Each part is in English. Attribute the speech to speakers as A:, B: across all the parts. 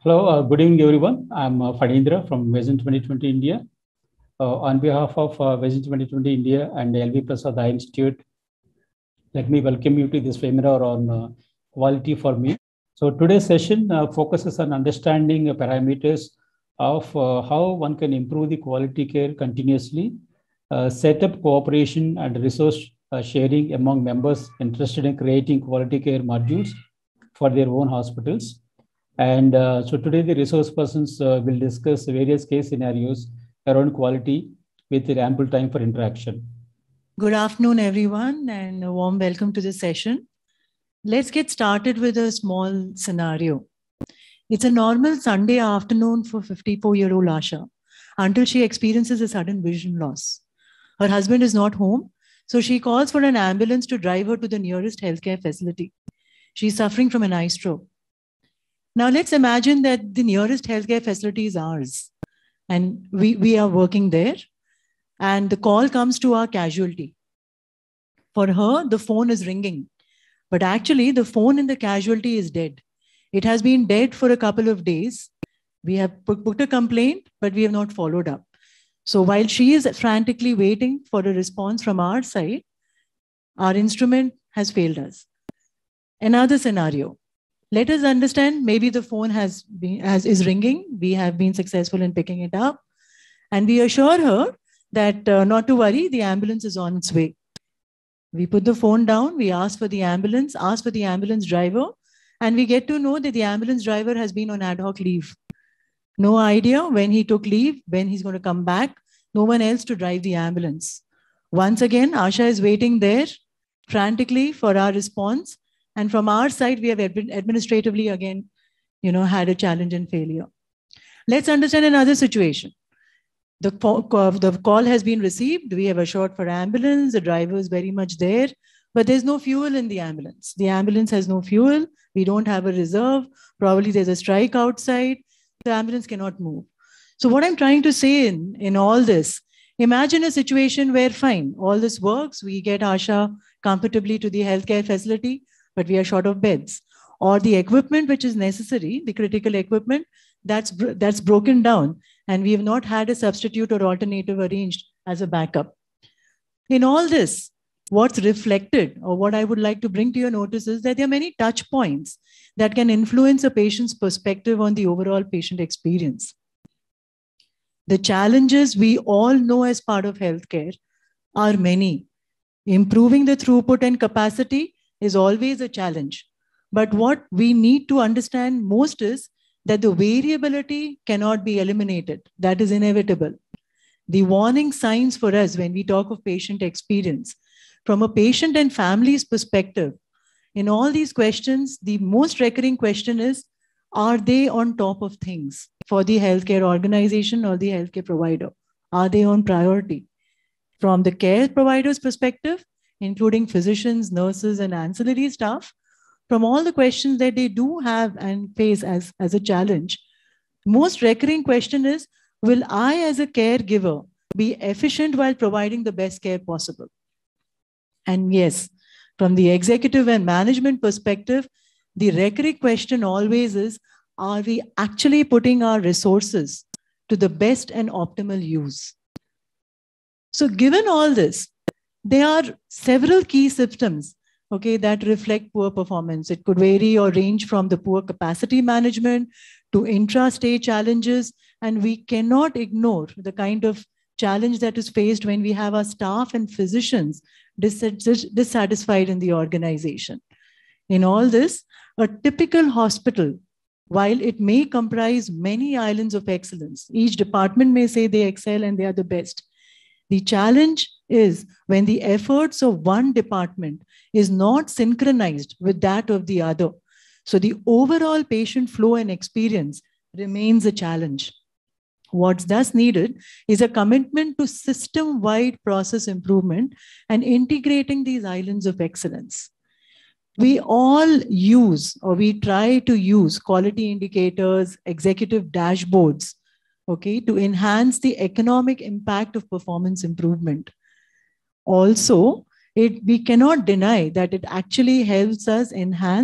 A: Hello, good evening, everyone. I'm Fadindra from Vision 2020 India. On behalf of Vision 2020 India and LV Prasad Eye Institute, let me welcome you to this webinar on quality for me. So today's session focuses on understanding parameters of how one can improve the quality care continuously, set up cooperation and resource sharing among members interested in creating quality care modules for their own hospitals. And so today the resource persons will discuss various case scenarios around quality with ample time for interaction.
B: Good afternoon, everyone, and a warm welcome to this session. Let's get started with a small scenario. It's a normal Sunday afternoon for 54-year-old Asha until she experiences a sudden vision loss. Her husband is not home, so she calls for an ambulance to drive her to the nearest healthcare facility. She's suffering from an eye stroke. Now, let's imagine that the nearest healthcare facility is ours, and we are working there, and the call comes to our casualty. For her, the phone is ringing, but actually the phone in the casualty is dead. It has been dead for a couple of days. We have put a complaint, but we have not followed up. So while she is frantically waiting for a response from our side, our instrument has failed us. Another scenario. Let us understand, maybe the phone is ringing. We have been successful in picking it up. And we assure her that not to worry, the ambulance is on its way. We put the phone down, we ask for the ambulance driver, and we get to know that the ambulance driver has been on ad hoc leave. No idea when he took leave, when he's going to come back, no one else to drive the ambulance. Once again, Asha is waiting there frantically for our response. And from our side, we have administratively again, had a challenge and failure. Let's understand another situation. The call has been received. We have assured for ambulance. The driver is very much there, but there's no fuel in the ambulance. The ambulance has no fuel. We don't have a reserve. Probably there's a strike outside. The ambulance cannot move. So what I'm trying to say in all this, imagine a situation where fine, all this works. We get Asha comfortably to the healthcare facility, but we are short of beds, or the equipment which is necessary, the critical equipment, that's broken down, and we have not had a substitute or alternative arranged as a backup. In all this, what's reflected, or what I would like to bring to your notice, is that there are many touch points that can influence a patient's perspective on the overall patient experience. The challenges we all know as part of healthcare are many. Improving the throughput and capacity is always a challenge. But what we need to understand most is that the variability cannot be eliminated. That is inevitable. The warning signs for us when we talk of patient experience, from a patient and family's perspective, in all these questions, the most recurring question is, are they on top of things for the healthcare organization or the healthcare provider? Are they on priority? From the care provider's perspective, including physicians, nurses, and ancillary staff, from all the questions that they do have and face as a challenge, most recurring question is, will I as a caregiver be efficient while providing the best care possible? And yes, from the executive and management perspective, the recurring question always is, are we actually putting our resources to the best and optimal use? So given all this, there are several key symptoms, that reflect poor performance. It could vary or range from the poor capacity management to intra-stay challenges. And we cannot ignore the kind of challenge that is faced when we have our staff and physicians dissatisfied in the organization. In all this, a typical hospital, while it may comprise many islands of excellence, each department may say they excel and they are the best. The challenge is when the efforts of one department is not synchronized with that of the other. So the overall patient flow and experience remains a challenge. What's thus needed is a commitment to system-wide process improvement and integrating these islands of excellence. We all use, or we try to use, quality indicators, executive dashboards, to enhance the economic impact of performance improvement. Also, we cannot deny that it actually helps us enhance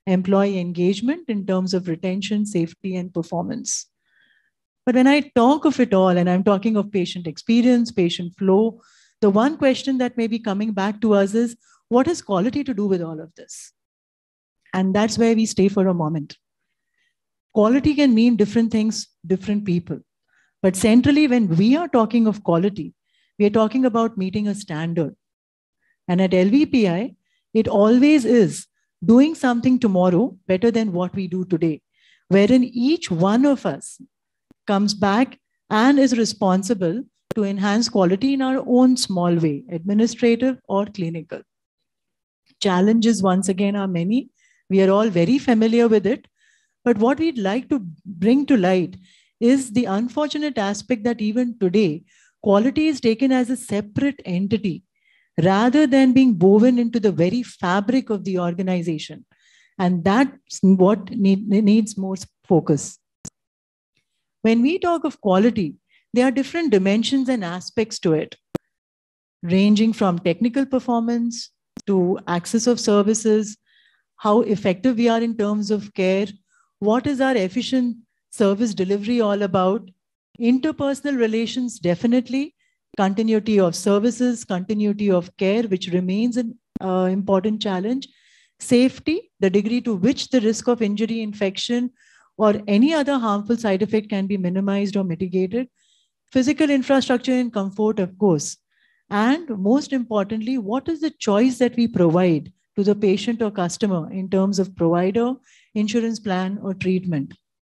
B: employee engagement in terms of retention, safety, and performance. But when I talk of it all, and I'm talking of patient experience, patient flow, the one question that may be coming back to us is, what has quality to do with all of this? And that's where we stay for a moment. Quality can mean different things, different people. But centrally, when we are talking of quality, we are talking about meeting a standard. And at LVPI, it always is doing something tomorrow better than what we do today, wherein each one of us comes back and is responsible to enhance quality in our own small way, administrative or clinical. Challenges, once again, are many. We are all very familiar with it. But what we'd like to bring to light is the unfortunate aspect that even today, quality is taken as a separate entity rather than being woven into the very fabric of the organization. And that's what needs more focus. When we talk of quality, there are different dimensions and aspects to it, ranging from technical performance to access of services, how effective we are in terms of care, what is our efficient service delivery all about, interpersonal relations, definitely, continuity of services, continuity of care, which remains an important challenge, safety, the degree to which the risk of injury, infection, or any other harmful side effect can be minimized or mitigated, physical infrastructure and comfort, of course, and most importantly, what is the choice that we provide to the patient or customer in terms of provider, insurance plan, or treatment.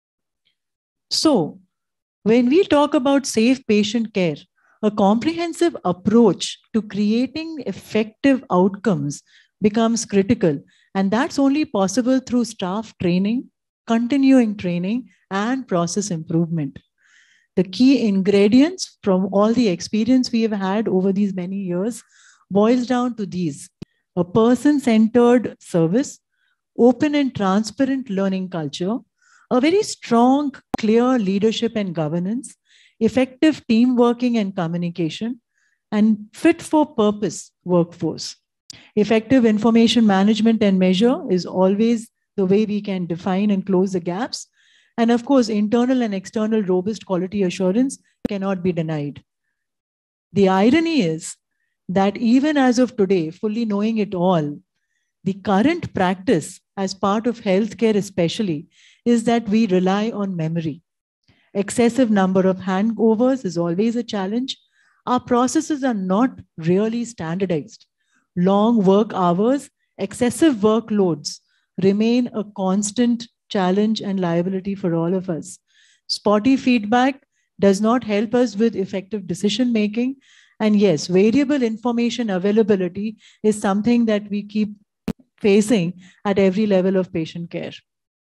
B: So, when we talk about safe patient care, a comprehensive approach to creating effective outcomes becomes critical. And that's only possible through staff training, continuing training, and process improvement. The key ingredients from all the experience we have had over these many years boils down to these: a person-centered service, open and transparent learning culture, a very strong, clear leadership and governance, effective team working and communication, and fit for purpose workforce. Effective information management and measure is always the way we can define and close the gaps. And of course, internal and external robust quality assurance cannot be denied. The irony is that even as of today, fully knowing it all, the current practice as part of healthcare especially is that we rely on memory. Excessive number of handovers is always a challenge. Our processes are not really standardized. Long work hours, excessive workloads remain a constant challenge and liability for all of us. Spotty feedback does not help us with effective decision making. And yes, variable information availability is something that we keep facing at every level of patient care.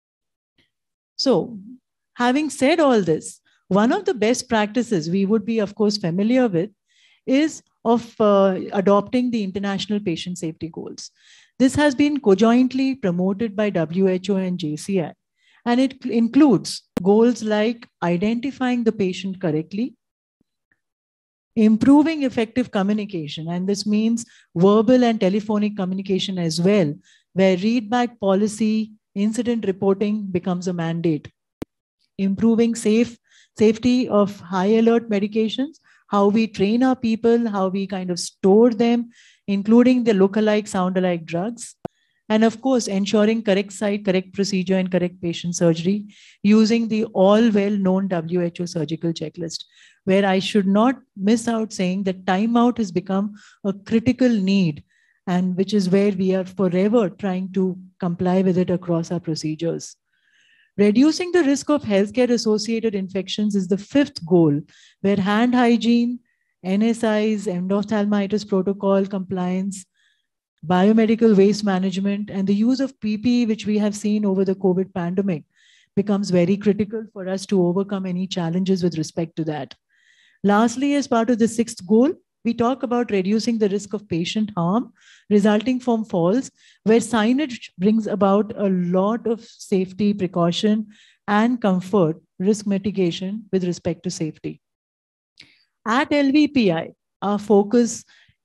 B: So, having said all this, one of the best practices we would be, of course, familiar with is of adopting the International Patient Safety Goals. This has been conjointly promoted by WHO and JCI, and it includes goals like identifying the patient correctly, improving effective communication, and this means verbal and telephonic communication as well, where readback policy, incident reporting becomes a mandate. Improving safety of high alert medications, how we train our people, how we kind of store them, including the lookalike, sound-alike drugs. And of course, ensuring correct site, correct procedure, and correct patient surgery using the all well-known WHO surgical checklist, where I should not miss out saying that timeout has become a critical need, and which is where we are forever trying to comply with it across our procedures. Reducing the risk of healthcare-associated infections is the fifth goal, where hand hygiene, NSIs, endophthalmitis protocol compliance, biomedical waste management, and the use of PPE, which we have seen over the COVID pandemic, becomes very critical for us to overcome any challenges with respect to that. Lastly, as part of the sixth goal, we talk about reducing the risk of patient harm resulting from falls, where signage brings about a lot of safety precaution and comfort, risk mitigation with respect to safety. At LVPI, our focus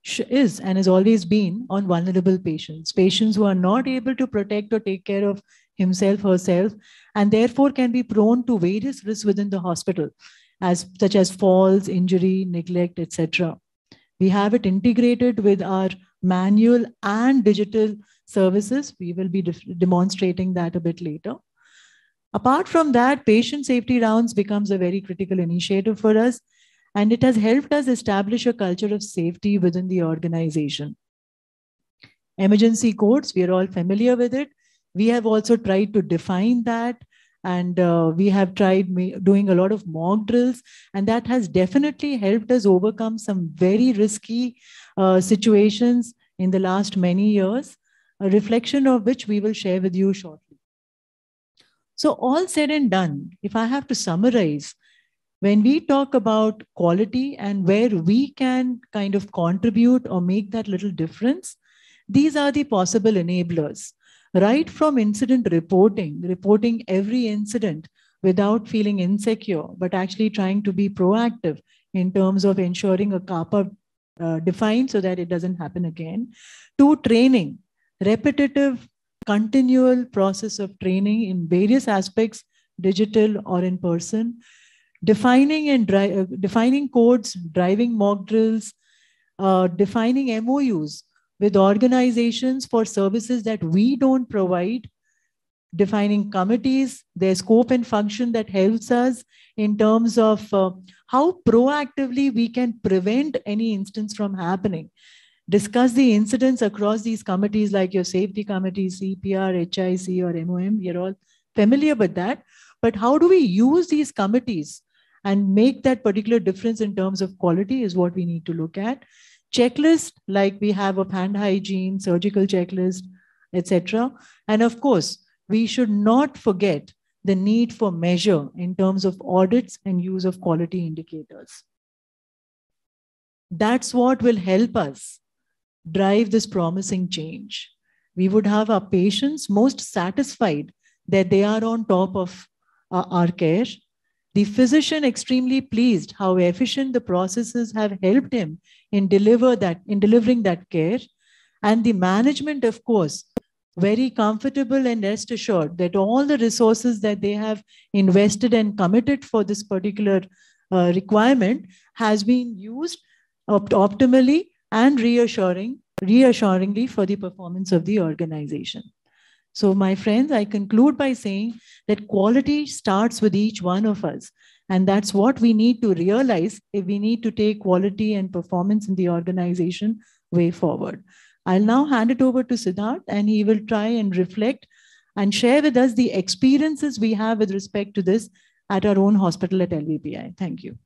B: is and has always been on vulnerable patients who are not able to protect or take care of himself, herself, and therefore can be prone to various risks within the hospital, such as falls, injury, neglect, etc. We have it integrated with our manual and digital services. We will be demonstrating that a bit later. Apart from that, patient safety rounds becomes a very critical initiative for us, and it has helped us establish a culture of safety within the organization. Emergency codes, we are all familiar with it. We have also tried to define that, and we have tried doing a lot of mock drills, and that has definitely helped us overcome some very risky situations in the last many years, a reflection of which we will share with you shortly. So all said and done, if I have to summarize, when we talk about quality and where we can kind of contribute or make that little difference, these are the possible enablers. Right from incident reporting every incident without feeling insecure, but actually trying to be proactive in terms of ensuring a CAPA defined so that it doesn't happen again, to training, repetitive, continual process of training in various aspects, digital or in person, defining codes, driving mock drills, defining MOUs with organizations for services that we don't provide, defining committees, their scope and function that helps us in terms of how proactively we can prevent any instance from happening. Discuss the incidents across these committees like your safety committee, CPR, HIC, or MOM. You're all familiar with that. But how do we use these committees and make that particular difference in terms of quality is what we need to look at. Checklist, like we have of hand hygiene, surgical checklist, etc. And of course, we should not forget the need for measure in terms of audits and use of quality indicators. That's what will help us drive this promising change. We would have our patients most satisfied that they are on top of our care. The physician extremely pleased how efficient the processes have helped him in delivering that care. And the management, of course, very comfortable and rest assured that all the resources that they have invested and committed for this particular requirement has been used optimally and reassuringly for the performance of the organization. So my friends, I conclude by saying that quality starts with each one of us. And that's what we need to realize if we need to take quality and performance in the organization way forward. I'll now hand it over to Siddharth, and he will try and reflect and share with us the experiences we have with respect to this at our own hospital at LVPI. Thank you.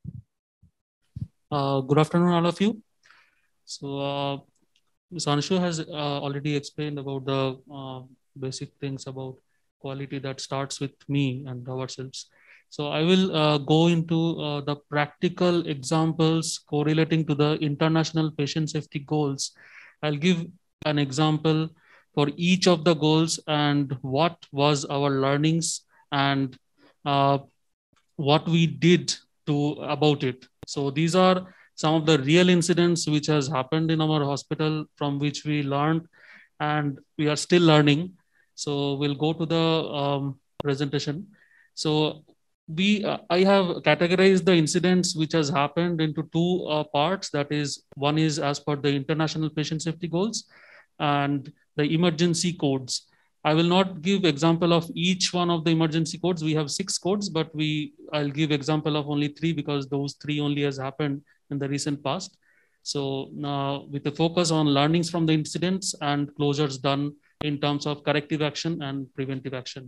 C: Good afternoon, all of you. So Ms. Anshu has already explained about the basic things about quality that starts with me and ourselves. So I will go into the practical examples correlating to the international patient safety goals. I'll give an example for each of the goals and what was our learnings and what we did about it. So these are some of the real incidents which has happened in our hospital from which we learned and we are still learning. So we'll go to the presentation. So I have categorized the incidents which has happened into two parts. That is, one is as per the international patient safety goals and the emergency codes. I will not give example of each one of the emergency codes. We have 6 codes, but I'll give example of only 3 because those 3 only has happened in the recent past. So now with the focus on learnings from the incidents and closures done in terms of corrective action and preventive action.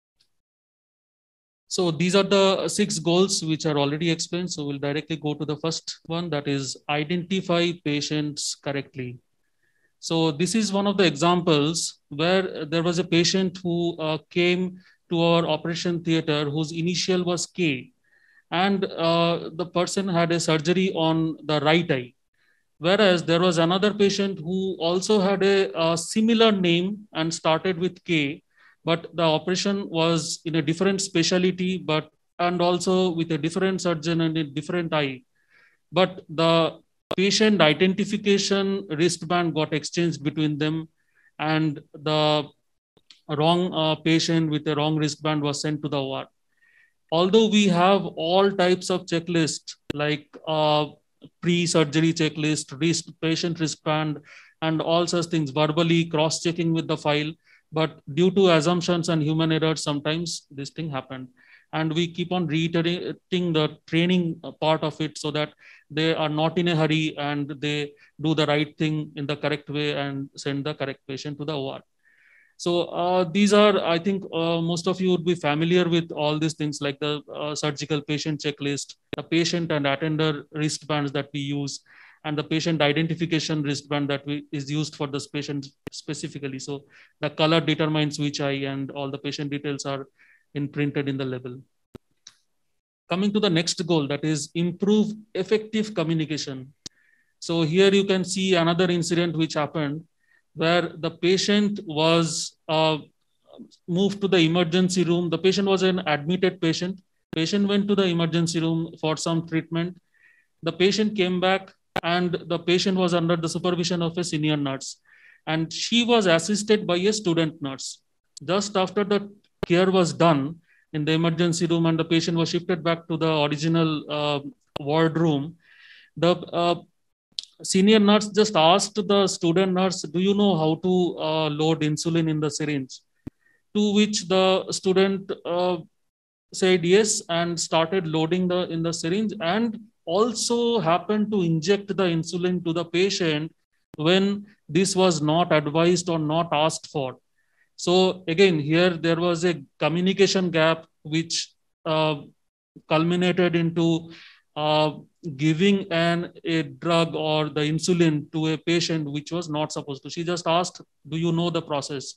C: So these are the 6 goals which are already explained. So we'll directly go to the first one, that is identify patients correctly. So this is one of the examples where there was a patient who came to our operation theater whose initial was K, and the person had a surgery on the right eye. Whereas there was another patient who also had a similar name and started with K, but the operation was in a different specialty, and also with a different surgeon and a different eye. But the patient identification wristband got exchanged between them, and the wrong patient with a wrong wristband was sent to the ward. Although we have all types of checklists like pre-surgery checklist, patient wristband, and all such things, verbally cross-checking with the file, but due to assumptions and human errors, sometimes this thing happened. And we keep on reiterating the training part of it so that they are not in a hurry and they do the right thing in the correct way and send the correct patient to the OR. So these are, I think most of you would be familiar with all these things like the surgical patient checklist, the patient and attender wristbands that we use, and the patient identification wristband that is used for this patient specifically. So the color determines which eye, and all the patient details are imprinted in the label. Coming to the next goal, that is improve effective communication. So here you can see another incident which happened where the patient was moved to the emergency room. The patient was an admitted patient. Patient went to the emergency room for some treatment. The patient came back and the patient was under the supervision of a senior nurse. And she was assisted by a student nurse. Just after the care was done in the emergency room and the patient was shifted back to the original ward room, the senior nurse just asked the student nurse, do you know how to load insulin in the syringe? To which the student said yes and started loading in the syringe, and also happened to inject the insulin to the patient when this was not advised or not asked for. So again, here there was a communication gap which culminated into giving a drug or the insulin to a patient which was not supposed to. She just asked, do you know the process?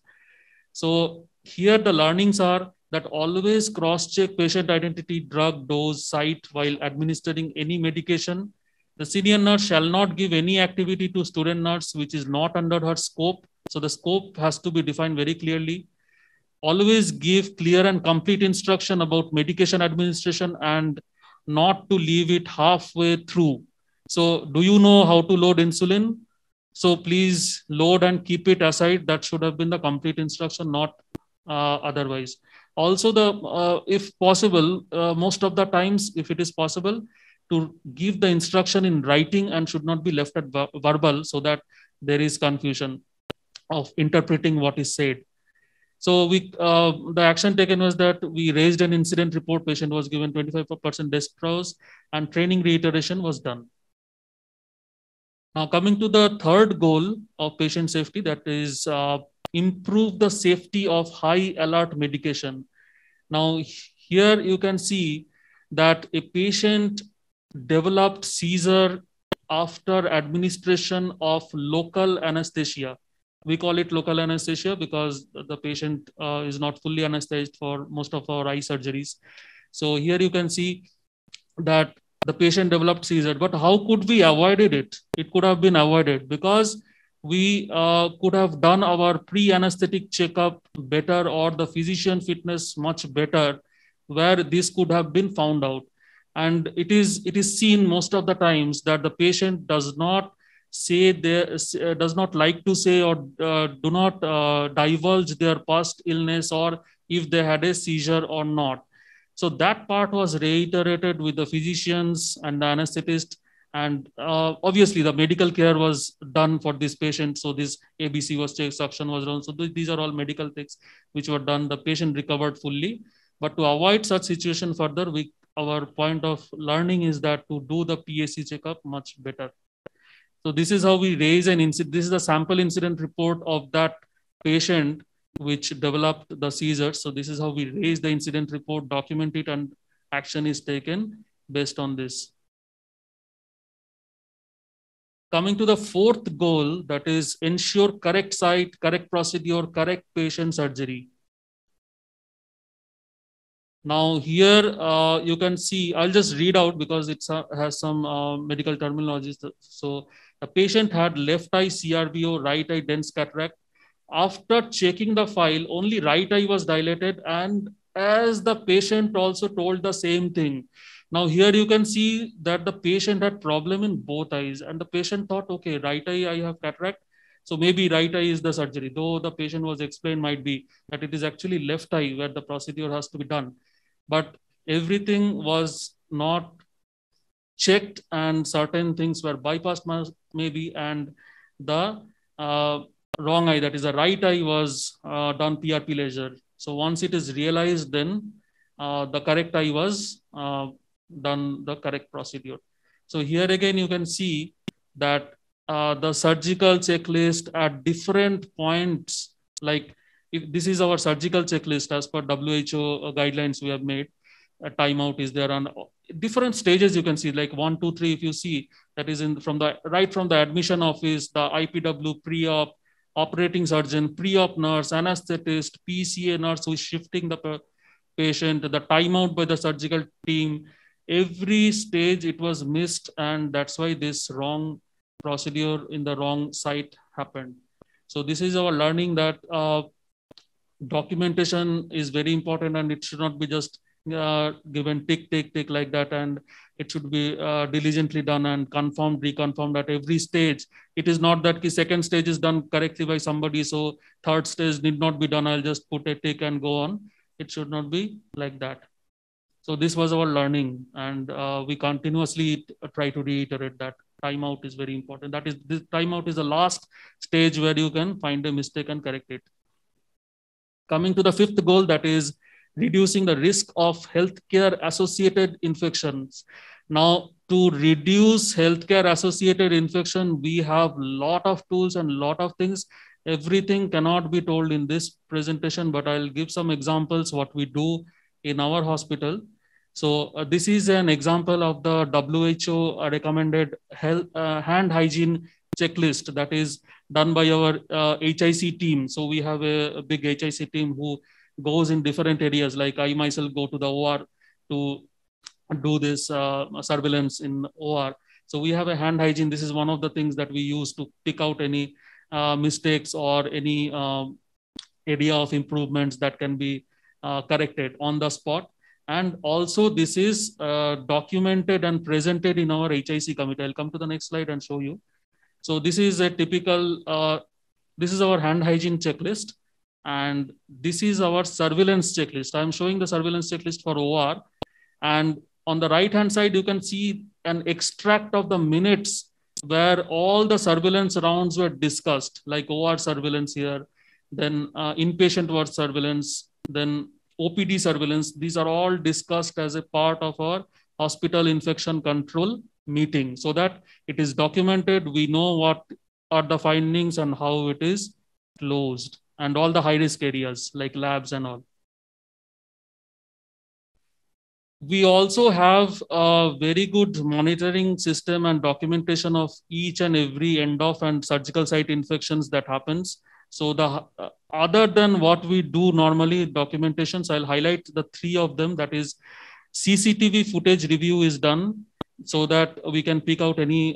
C: So here the learnings are that always cross-check patient identity, drug, dose, site while administering any medication. The senior nurse shall not give any activity to student nurse which is not under her scope. So the scope has to be defined very clearly. Always give clear and complete instruction about medication administration and not to leave it halfway through. So do you know how to load insulin? So please load and keep it aside. That should have been the complete instruction, not otherwise. Also, if possible, most of the times, if it is possible, to give the instruction in writing and should not be left at verbal so that there is confusion of interpreting what is said. So the action taken was that we raised an incident report, patient was given 25% dextrose and training reiteration was done. Now coming to the third goal of patient safety, that is improve the safety of high alert medication. Now here you can see that a patient developed seizure after administration of local anesthesia. We call it local anesthesia because the patient is not fully anesthetized for most of our eye surgeries. So here you can see that the patient developed seizure, but how could we avoided it? It could have been avoided because we could have done our pre-anesthetic checkup better or the physician fitness much better, where this could have been found out. And it is seen most of the times that the patient does not like to say or do not divulge their past illness or if they had a seizure or not. So that part was reiterated with the physicians and the anesthetist, and obviously the medical care was done for this patient. So this ABC was checked, suction was done. So these are all medical things which were done. The patient recovered fully. But to avoid such situation further, our point of learning is that to do the PAC checkup much better. So this is how we raise an incident. This is the sample incident report of that patient which developed the seizures. So this is how we raise the incident report, document it, and action is taken based on this. Coming to the fourth goal, that is ensure correct site, correct procedure, correct patient surgery. Now here you can see, I'll just read out because it has some medical terminology. So the patient had left eye CRVO, right eye dense cataract. After checking the file, only right eye was dilated, and as the patient also told the same thing, Now here you can see that the patient had problem in both eyes, and the patient thought, okay, right eye I have cataract, so maybe right eye is the surgery. Though the patient was explained might be that it is actually left eye where the procedure has to be done. But everything was not checked and certain things were bypassed maybe, and the wrong eye, that is the right eye, was done PRP laser. So once it is realized, then the correct eye was done the correct procedure. So here again, you can see that the surgical checklist at different points, like if this is our surgical checklist as per WHO guidelines we have made, a timeout is there on different stages. You can see like 1, 2, 3. If you see, that is in from the right from the admission office, the IPW, pre-op, operating surgeon, pre-op nurse, anesthetist, PCA nurse who is shifting the patient, the timeout by the surgical team. Every stage it was missed, and that's why this wrong procedure in the wrong site happened. So this is our learning, that documentation is very important, and it should not be just given tick like that, and it should be diligently done and confirmed, reconfirmed at every stage. It is not that the second stage is done correctly by somebody, so third stage need not be done, I'll just put a tick and go on. It should not be like that. So this was our learning, and we continuously try to reiterate that timeout is very important. That is, this timeout is the last stage where you can find a mistake and correct it. Coming to the fifth goal, that is reducing the risk of healthcare associated infections. Now, to reduce healthcare associated infection, we have a lot of tools and a lot of things. Everything cannot be told in this presentation, but I'll give some examples what we do in our hospital. So this is an example of the WHO recommended health, hand hygiene checklist that is done by our HIC team. So we have a big HIC team who goes in different areas. Like I myself go to the OR to do this surveillance in OR. So we have a hand hygiene. This is one of the things that we use to pick out any mistakes or any area of improvements that can be corrected on the spot. And also this is documented and presented in our HIC committee. I'll come to the next slide and show you. So this is a typical, this is our hand hygiene checklist. And this is our surveillance checklist. I'm showing the surveillance checklist for OR. And on the right-hand side, you can see an extract of the minutes where all the surveillance rounds were discussed, like OR surveillance here, then inpatient ward surveillance, then OPD surveillance. These are all discussed as a part of our hospital infection control meeting, so that it is documented. We know what are the findings and how it is closed, and all the high risk areas like labs and all. We also have a very good monitoring system and documentation of each and every end of and surgical site infections that happens. So the other than what we do normally documentations, I'll highlight the three of them. That is CCTV footage review is done so that we can pick out any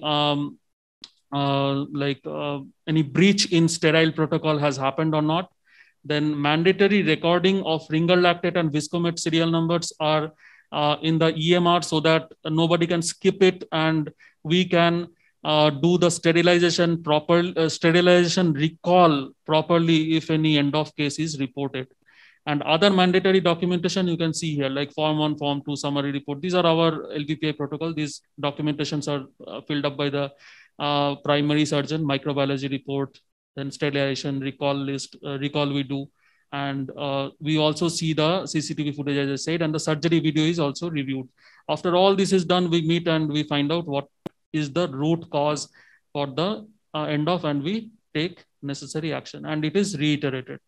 C: any breach in sterile protocol has happened or not. Then mandatory recording of ringer lactate and Viscomet serial numbers are in the EMR so that nobody can skip it, and we can do the sterilization sterilization recall properly if any end of case is reported. And other mandatory documentation you can see here, like Form 1, Form 2, summary report. These are our LVPI protocol. These documentations are filled up by the primary surgeon, microbiology report, then sterilization, recall list, recall we do. And we also see the CCTV footage, as I said, and the surgery video is also reviewed. After all this is done, we meet and we find out what is the root cause for the end of, and we take necessary action, and it is reiterated.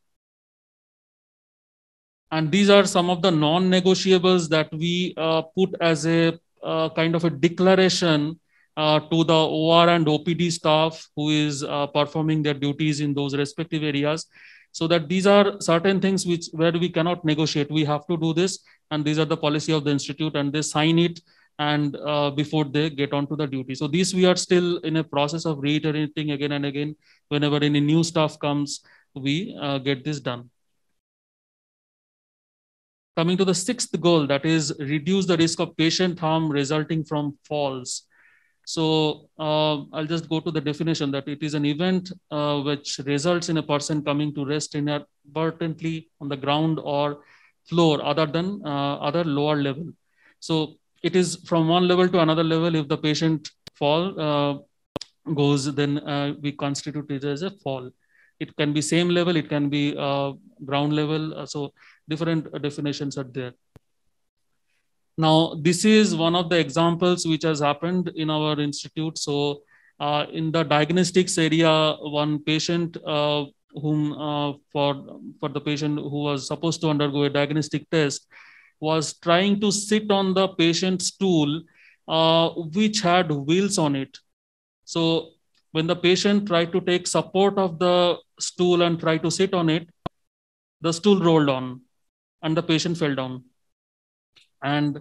C: And these are some of the non-negotiables that we put as a kind of a declaration to the OR and OPD staff who is performing their duties in those respective areas. So that these are certain things where we cannot negotiate. We have to do this, and these are the policy of the institute, and they sign it and before they get onto the duty. So these we are still in a process of reiterating again and again. Whenever any new staff comes, we get this done. Coming to the sixth goal, that is reduce the risk of patient harm resulting from falls. So I'll just go to the definition that it is an event which results in a person coming to rest inadvertently on the ground or floor other than other lower level. So it is from one level to another level. If the patient goes, then we constitute it as a fall. It can be same level, it can be ground level. So different definitions are there. Now, this is one of the examples which has happened in our institute. So in the diagnostics area, one patient for the patient who was supposed to undergo a diagnostic test was trying to sit on the patient's stool, which had wheels on it. So when the patient tried to take support of the stool and try to sit on it, the stool rolled on and the patient fell down. And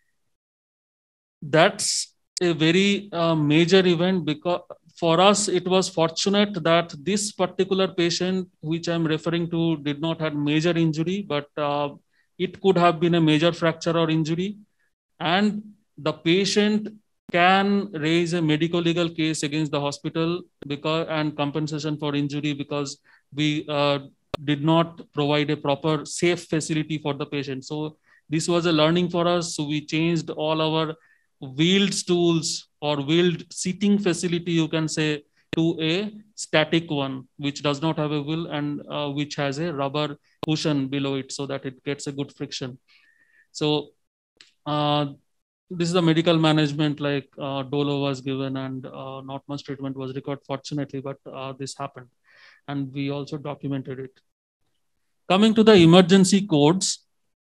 C: that's a very major event, because for us, it was fortunate that this particular patient, which I'm referring to, did not have major injury, but it could have been a major fracture or injury. And the patient can raise a medical legal case against the hospital and compensation for injury, because we did not provide a proper safe facility for the patient. So this was a learning for us. So we changed all our wheeled stools or wheeled seating facility, you can say, to a static one, which does not have a wheel and which has a rubber cushion below it so that it gets a good friction. So this is the medical management, like Dolo was given and not much treatment was required, fortunately, but this happened and we also documented it. Coming to the emergency codes,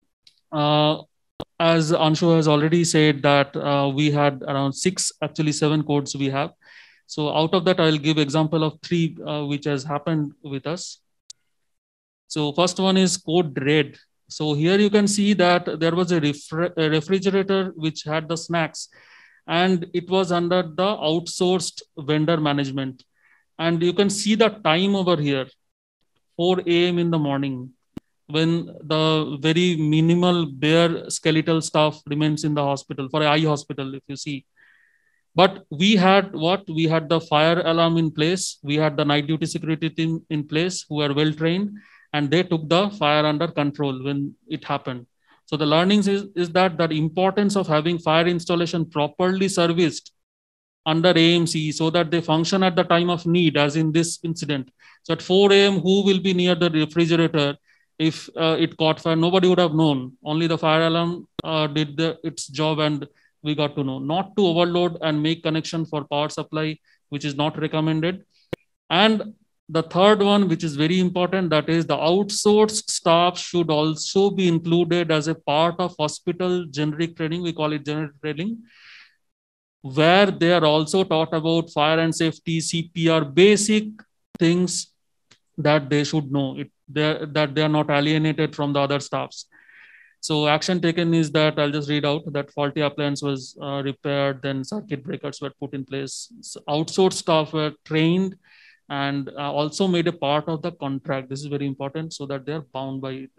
C: as Anshu has already said that we had around 7 codes we have. So out of that, I'll give example of 3 which has happened with us. So first one is code red. So here you can see that there was a refrigerator which had the snacks, and it was under the outsourced vendor management. And you can see the time over here, 4 a.m. in the morning, when the very minimal bare skeletal staff remains in the hospital, for an eye hospital, if you see. But we had what? We had the fire alarm in place. We had the night duty security team in place who are well trained, and they took the fire under control when it happened. So the learnings is that the importance of having fire installation properly serviced under AMC so that they function at the time of need, as in this incident. So at 4 a.m., who will be near the refrigerator if it caught fire? Nobody would have known. Only the fire alarm did its job, and we got to know. Not to overload and make connection for power supply, which is not recommended. And the third one, which is very important, that is the outsourced staff should also be included as a part of hospital generic training. We call it generic training, where they are also taught about fire and safety, CPR, basic things that they should know, that they are not alienated from the other staffs. So action taken is that, I'll just read out, that faulty appliance was repaired, then circuit breakers were put in place. So outsourced staff were trained and also made a part of the contract. This is very important, so that they are bound by it.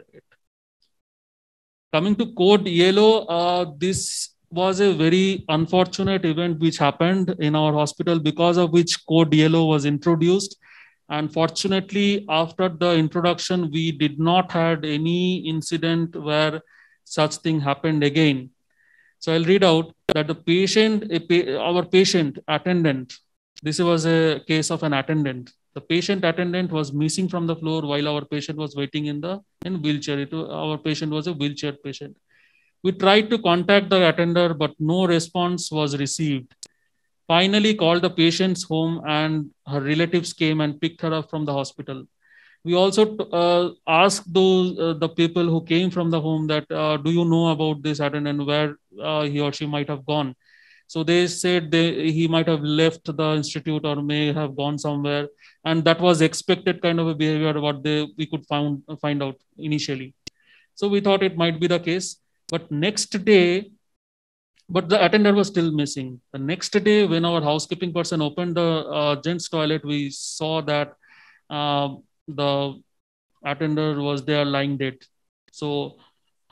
C: Coming to code yellow, this was a very unfortunate event which happened in our hospital, because of which code yellow was introduced. And fortunately, after the introduction, we did not have any incident where such thing happened again. So I'll read out that the patient, our patient attendant, this was a case of an attendant. The patient attendant was missing from the floor while our patient was waiting in wheelchair. Our patient was a wheelchair patient. We tried to contact the attender, but no response was received. Finally called the patient's home, and her relatives came and picked her up from the hospital. We also asked the people who came from the home that, do you know about this attendant, where he or she might have gone? So they said he might have left the institute or may have gone somewhere. And that was expected kind of a behavior, what we could find out initially. So we thought it might be the case. But next day, but the attender was still missing. The next day, when our housekeeping person opened the gents' toilet, we saw that the attender was there lying dead. So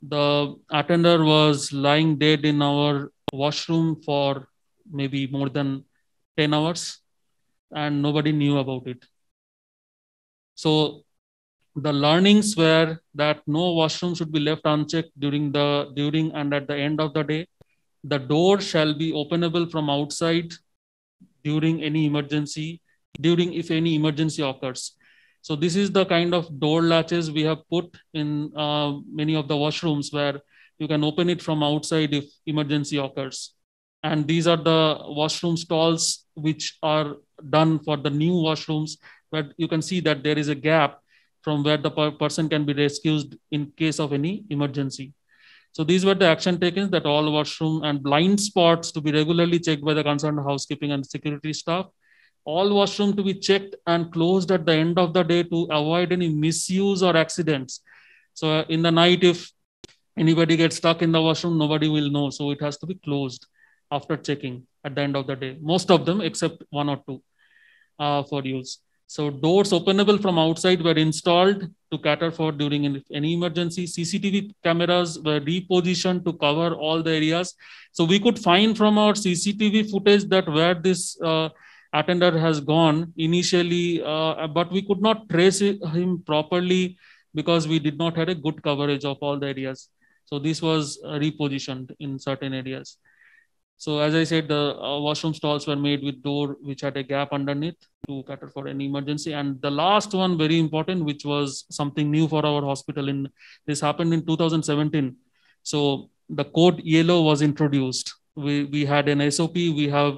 C: the attender was lying dead in our washroom for maybe more than 10 hours and nobody knew about it. So the learnings were that no washroom should be left unchecked during and at the end of the day. The door shall be openable from outside during any emergency, if any emergency occurs. So this is the kind of door latches we have put in many of the washrooms where you can open it from outside if emergency occurs. And these are the washroom stalls which are done for the new washrooms, where you can see that there is a gap from where the person can be rescued in case of any emergency. So these were the action taken, that all washroom and blind spots to be regularly checked by the concerned housekeeping and security staff. All washroom to be checked and closed at the end of the day to avoid any misuse or accidents. So in the night, if anybody gets stuck in the washroom, nobody will know. So it has to be closed after checking at the end of the day. Most of them, except one or two for use. So doors openable from outside were installed to cater for during any emergency. CCTV cameras were repositioned to cover all the areas. So we could find from our CCTV footage that where this attender has gone initially, but we could not trace him properly because we did not have a good coverage of all the areas. So this was repositioned in certain areas. So as I said, the washroom stalls were made with door which had a gap underneath to cater for any emergency. And the last one, very important, which was something new for our hospital. This happened in 2017. So the code yellow was introduced. We had an SOP. We have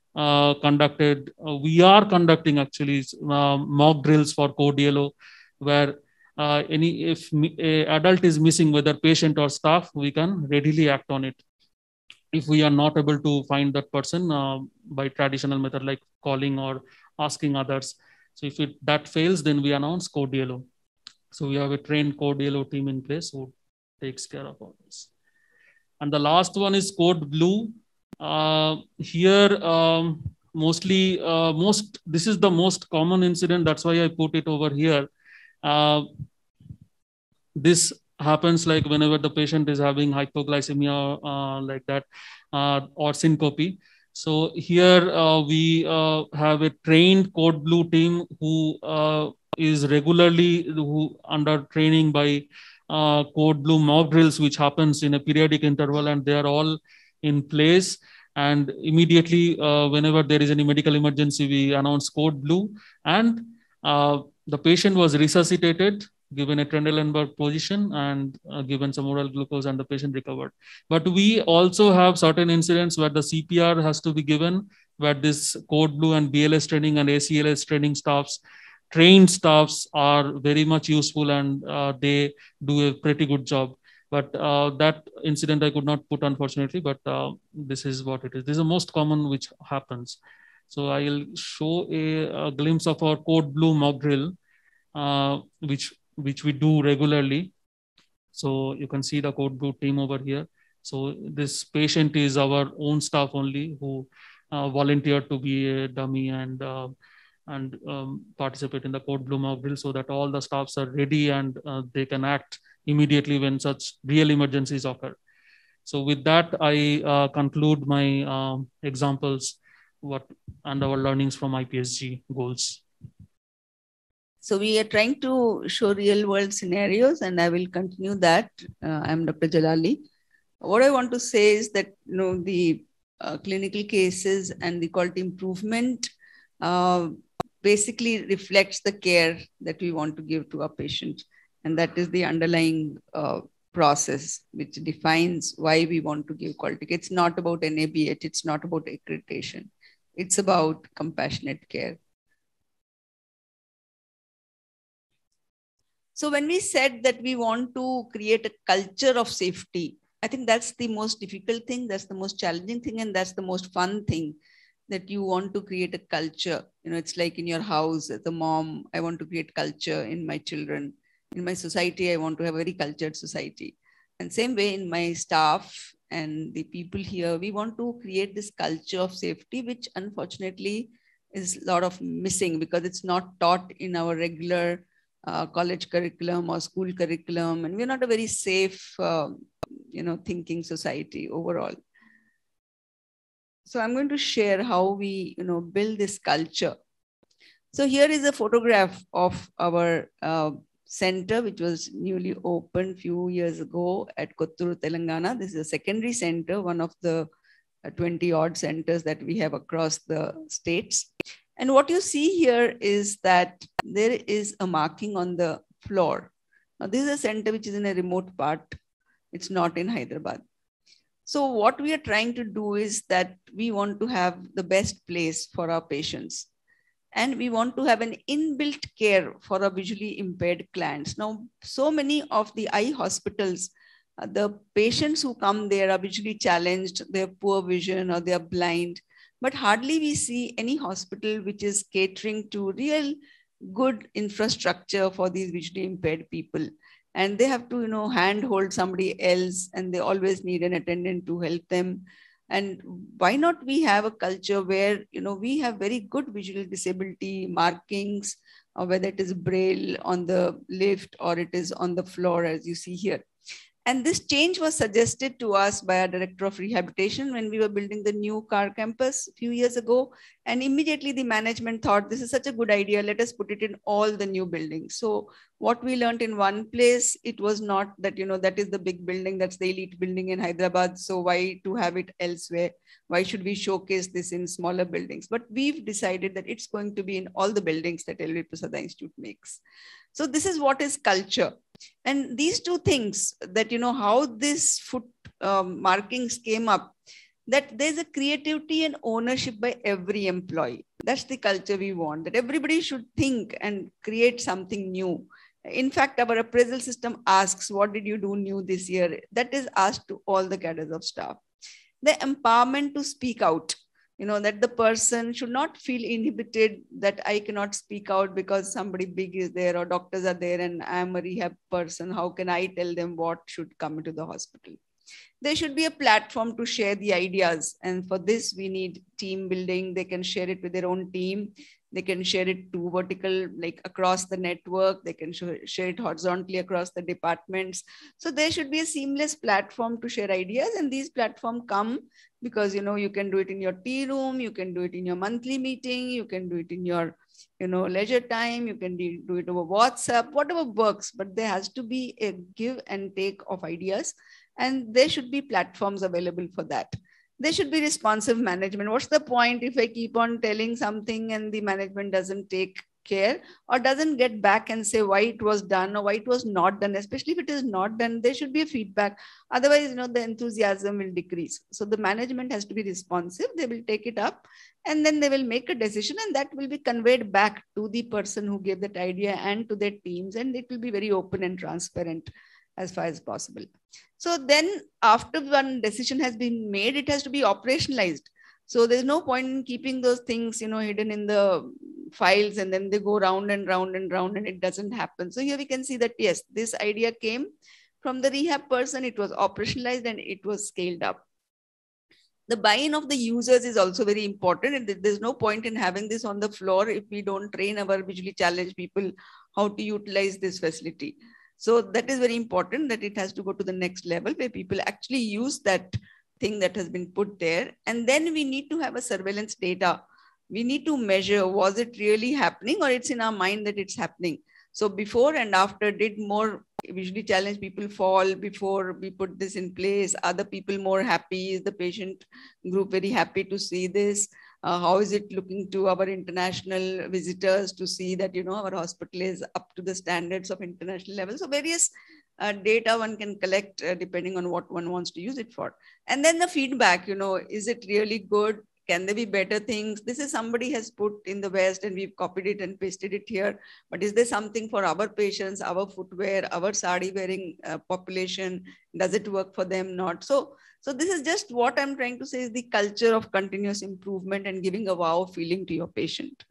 C: we are conducting actually mock drills for code yellow, where if an adult is missing, whether patient or staff, we can readily act on it if we are not able to find that person by traditional method like calling or asking others. So if that fails, then we announce code yellow. So we have a trained code yellow team in place who takes care of all this. And the last one is code blue. Here, this is the most common incident. That's why I put it over here. This happens like whenever the patient is having hypoglycemia like that or syncope. So here we have a trained code blue team who is regularly under training by code blue mock drills, which happens in a periodic interval, and they are all in place. And immediately whenever there is any medical emergency, we announce code blue, and the patient was resuscitated, given a Trendelenburg position, and given some oral glucose, and the patient recovered. But we also have certain incidents where the CPR has to be given, where this code blue and BLS training and ACLS training trained staffs are very much useful, and they do a pretty good job. But that incident I could not put, unfortunately, but this is what it is. This is the most common which happens. So I'll show a glimpse of our code blue mock drill, which we do regularly. So you can see the code blue team over here. So this patient is our own staff only who volunteered to be a dummy and participate in the code blue mock drill, so that all the staffs are ready and they can act immediately when such real emergencies occur. So with that, I conclude my examples and our learnings from IPSG goals.
D: So we are trying to show real world scenarios, and I will continue that. I'm Dr. Jalali. What I want to say is that the clinical cases and the quality improvement basically reflects the care that we want to give to our patient. And that is the underlying process which defines why we want to give quality care. It's not about NABH, it's not about accreditation. It's about compassionate care. So when we said that we want to create a culture of safety, I think that's the most difficult thing, that's the most challenging thing, and that's the most fun thing, that you want to create a culture. It's like in your house, as a mom, I want to create culture in my children. In my society, I want to have a very cultured society. And same way in my staff and the people here, we want to create this culture of safety, which unfortunately is a lot of missing because it's not taught in our regular college curriculum or school curriculum, and we're not a very safe, thinking society overall. So I'm going to share how we, build this culture. So here is a photograph of our center, which was newly opened a few years ago at Kotturu, Telangana. This is a secondary center, one of the 20 odd centers that we have across the states. And what you see here is that there is a marking on the floor. Now, this is a center which is in a remote part. It's not in Hyderabad. So what we are trying to do is that we want to have the best place for our patients. And we want to have an inbuilt care for our visually impaired clients. Now, so many of the eye hospitals, the patients who come there are visually challenged, they have poor vision or they are blind, but hardly we see any hospital which is catering to real good infrastructure for these visually impaired people. And they have to, handhold somebody else, and they always need an attendant to help them. And why not we have a culture where, we have very good visual disability markings, or whether it is braille on the lift or it is on the floor, as you see here. And this change was suggested to us by our director of rehabilitation when we were building the new car campus a few years ago. And immediately the management thought, this is such a good idea, let us put it in all the new buildings. So what we learned in one place, it was not that, that is the big building, that's the elite building in Hyderabad. So why to have it elsewhere? Why should we showcase this in smaller buildings? But we've decided that it's going to be in all the buildings that LV Prasad Institute makes. So this is what is culture. And these two things that, how this foot markings came up, that there's a creativity and ownership by every employee. That's the culture we want, that everybody should think and create something new. In fact, our appraisal system asks, what did you do new this year? That is asked to all the cadres of staff. The empowerment to speak out. That the person should not feel inhibited, that I cannot speak out because somebody big is there or doctors are there and I'm a rehab person. How can I tell them what should come into the hospital? There should be a platform to share the ideas. And for this, we need team building. They can share it with their own team. They can share it to vertical, like across the network. They can share it horizontally across the departments. So there should be a seamless platform to share ideas. And these platforms come because, you can do it in your tea room. You can do it in your monthly meeting. You can do it in your, leisure time. You can do it over WhatsApp, whatever works. But there has to be a give and take of ideas. And there should be platforms available for that. There should be responsive management. What's the point if I keep on telling something and the management doesn't take care or doesn't get back and say why it was done or why it was not done? Especially if it is not done, there should be a feedback. Otherwise, the enthusiasm will decrease. So the management has to be responsive. They will take it up and then they will make a decision, and that will be conveyed back to the person who gave that idea and to their teams. And it will be very open and transparent as far as possible. So then after one decision has been made, it has to be operationalized. So there's no point in keeping those things, hidden in the files, and then they go round and round and round and it doesn't happen. So here we can see that, yes, this idea came from the rehab person. It was operationalized and it was scaled up. The buy-in of the users is also very important. And there's no point in having this on the floor if we don't train our visually challenged people how to utilize this facility. So that is very important, that it has to go to the next level where people actually use that thing that has been put there. And then we need to have a surveillance data. We need to measure, was it really happening or it's in our mind that it's happening? So before and after, did more visually challenged people fall before we put this in place? Are the people more happy? Is the patient group very happy to see this? How is it looking to our international visitors to see that, our hospital is up to the standards of international level? So various data one can collect depending on what one wants to use it for. And then the feedback, is it really good? Can there be better things? This is somebody has put in the West and we've copied it and pasted it here. But is there something for our patients, our footwear, our sari wearing population? Does it work for them? Not. So this is just what I'm trying to say is the culture of continuous improvement and giving a wow feeling to your patient.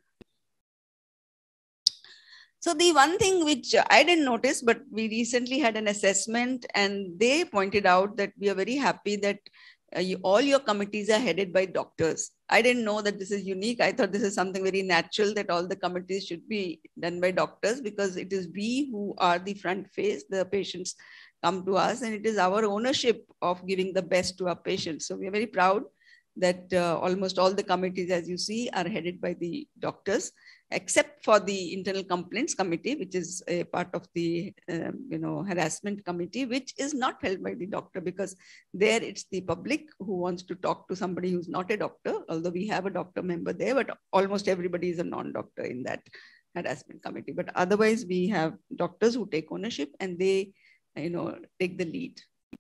D: So the one thing which I didn't notice, but we recently had an assessment and they pointed out that we are very happy that all your committees are headed by doctors. I didn't know that this is unique. I thought this is something very natural that all the committees should be done by doctors, because it is we who are the front face. The patients come to us, and it is our ownership of giving the best to our patients. So we are very proud that almost all the committees, as you see, are headed by the doctors, except for the internal complaints committee, which is a part of the harassment committee, which is not held by the doctor, because there it's the public who wants to talk to somebody who's not a doctor, although we have a doctor member there, but almost everybody is a non-doctor in that harassment committee. But otherwise we have doctors who take ownership, and they take the lead.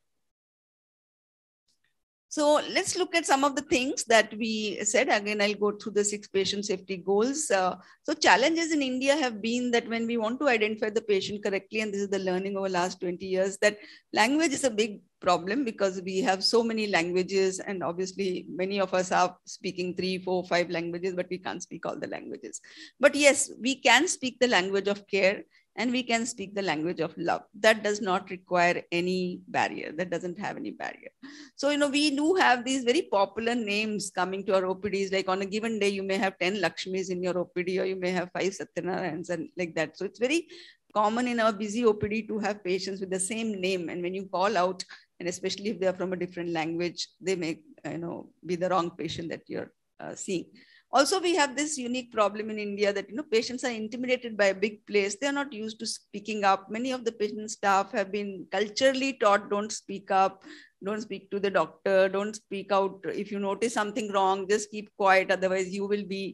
D: So let's look at some of the things that we said. Again, I'll go through the 6 patient safety goals. So challenges in India have been that when we want to identify the patient correctly, and this is the learning over the last 20 years, that language is a big problem, because we have so many languages, and obviously many of us are speaking 3, 4, 5 languages, but we can't speak all the languages. But yes, we can speak the language of care, and we can speak the language of love. That does not require any barrier. That doesn't have any barrier. So, we do have these very popular names coming to our OPDs. Like on a given day, you may have 10 Lakshmis in your OPD, or you may have 5 Satyanarayans and like that. So it's very common in our busy OPD to have patients with the same name. And when you call out, and especially if they are from a different language, they may be the wrong patient that you're seeing. Also, we have this unique problem in India that, patients are intimidated by a big place. They are not used to speaking up. Many of the patient staff have been culturally taught, don't speak up, don't speak to the doctor, don't speak out. If you notice something wrong, just keep quiet. Otherwise, you will be,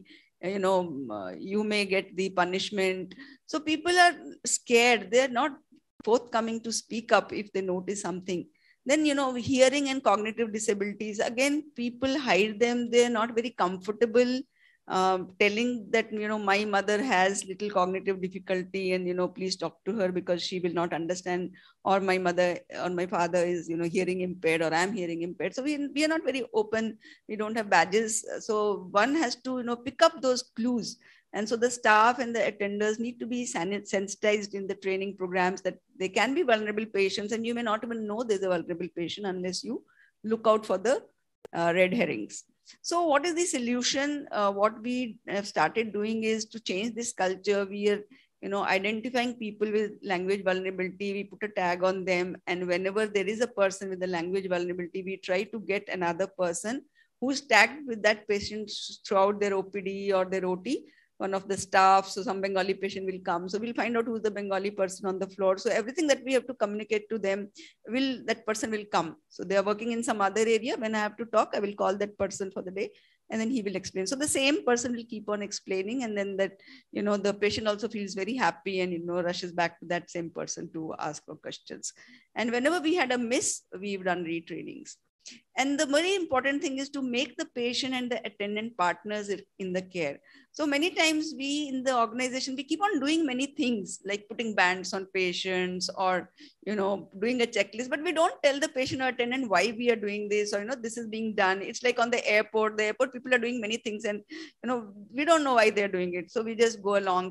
D: you may get the punishment. So people are scared. They're not forthcoming to speak up if they notice something. Then, hearing and cognitive disabilities, again, people hide them. They're not very comfortable telling that, my mother has little cognitive difficulty, and, please talk to her because she will not understand, or my mother or my father is, hearing impaired, or I'm hearing impaired. So we are not very open. We don't have badges. So one has to, pick up those clues. And so the staff and the attenders need to be sensitized in the training programs that they can be vulnerable patients, and you may not even know there's a vulnerable patient unless you look out for the red herrings. So what is the solution? What we have started doing is to change this culture. We are, identifying people with language vulnerability. We put a tag on them. And whenever there is a person with a language vulnerability, we try to get another person who's tagged with that patient throughout their OPD or their OT. One of the staff, so some Bengali patient will come. So we'll find out who's the Bengali person on the floor. So everything that we have to communicate to them, that person will come. So they are working in some other area. When I have to talk, I will call that person for the day, and then he will explain. So the same person will keep on explaining, and then that, the patient also feels very happy and, rushes back to that same person to ask for questions. And whenever we had a miss, we've done retrainings. And the very important thing is to make the patient and the attendant partners in the care. So many times we in the organization, we keep on doing many things like putting bands on patients or, doing a checklist, but we don't tell the patient or attendant why we are doing this or, this is being done. It's like on the airport people are doing many things and, we don't know why they're doing it. So we just go along.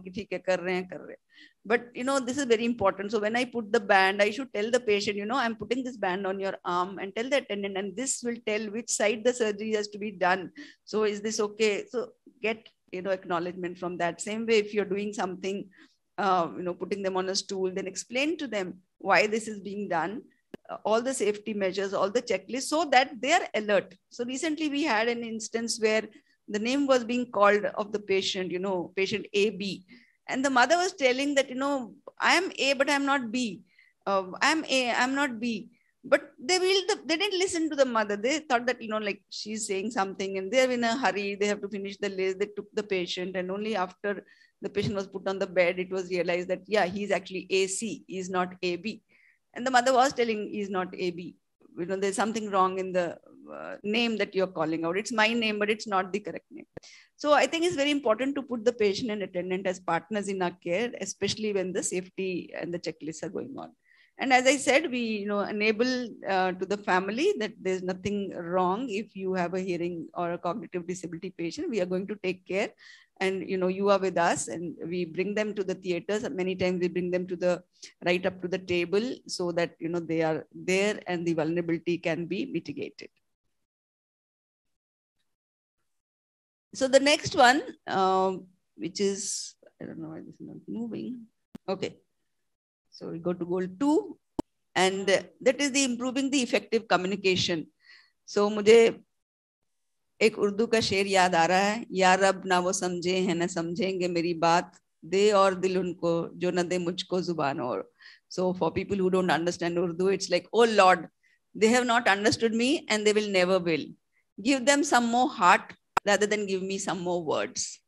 D: But, this is very important. So when I put the band, I should tell the patient, I'm putting this band on your arm, and tell the attendant, and this will tell which side the surgery has to be done. So is this okay? So get, acknowledgement from that. Same way, if you're doing something, putting them on a stool, then explain to them why this is being done, all the safety measures, all the checklists, so that they are alert. So recently we had an instance where the name was being called of the patient, patient AB. And the mother was telling that, I am A, but I'm not B. I'm A, I'm not B. But they didn't listen to the mother. They thought that, like she's saying something and they're in a hurry. They have to finish the list. They took the patient, and only after the patient was put on the bed, it was realized that, yeah, he's actually AC. He's not AB. And the mother was telling he's not AB. There's something wrong in the name that you're calling out. It's my name, but it's not the correct name. So I think it's very important to put the patient and attendant as partners in our care, especially when the safety and the checklists are going on. And as I said, we enable to the family that there's nothing wrong if you have a hearing or a cognitive disability patient. We are going to take care, and you are with us, and we bring them to the theaters. Many times we bring them to right up to the table, so that they are there and the vulnerability can be mitigated. So the next one, which is, I don't know why this is not moving. Okay. So we go to goal 2, and that is the improving the effective communication. So मुझे एक उर्दू का शेर याद आ रहा है, या रब ना वो समझे हैं ना समझेंगे मेरी बात, दे और दिल उनको जो न दे मुझको जुबान और. So for people who don't understand Urdu, it's like, oh Lord, they have not understood me and they will never will. Give them some more heart rather than give me some more words.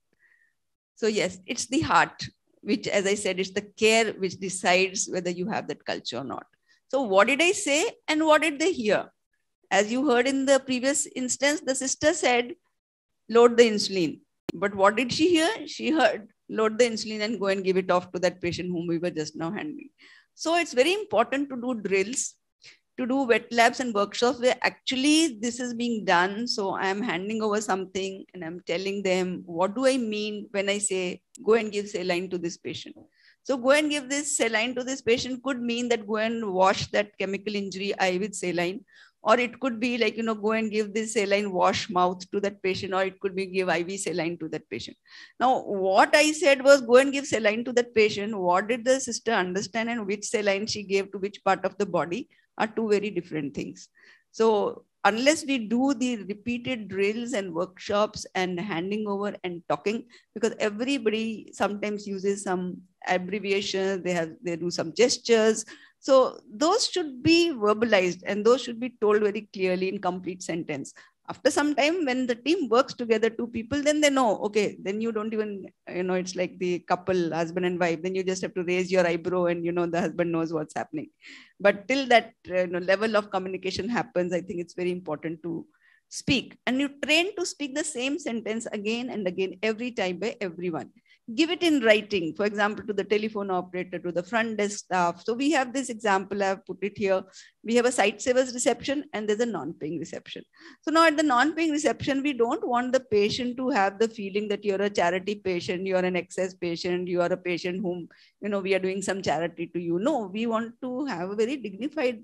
D: So yes, it's the heart, which, as I said, it's the care which decides whether you have that culture or not. So what did I say and what did they hear? As you heard in the previous instance, the sister said, load the insulin. But what did she hear? She heard, load the insulin and go and give it off to that patient whom we were just now handling. So it's very important to do drills, to do wet labs and workshops where actually this is being done. So I'm handing over something and I'm telling them, what do I mean when I say, go and give saline to this patient? So go and give this saline to this patient could mean that go and wash that chemical injury eye with saline. Or it could be like, go and give this saline wash mouth to that patient, or it could be give IV saline to that patient. Now, what I said was go and give saline to that patient. What did the sister understand and which saline she gave to which part of the body are two very different things. So unless we do the repeated drills and workshops and handing over and talking, because everybody sometimes uses some abbreviations, they do some gestures. So those should be verbalized and those should be told very clearly in complete sentence. After some time, when the team works together, 2 people, then they know, okay, then you don't even, it's like the couple, husband and wife, then you just have to raise your eyebrow and, the husband knows what's happening. But till that level of communication happens, I think it's very important to speak. And you train to speak the same sentence again and again, every time by everyone. Give it in writing, for example, to the telephone operator, to the front desk staff. So we have this example, I've put it here. We have a site savers reception and there's a non-paying reception. So now at the non-paying reception, we don't want the patient to have the feeling that you're a charity patient, you're an excess patient, you are a patient whom, we are doing some charity to you. No, we want to have a very dignified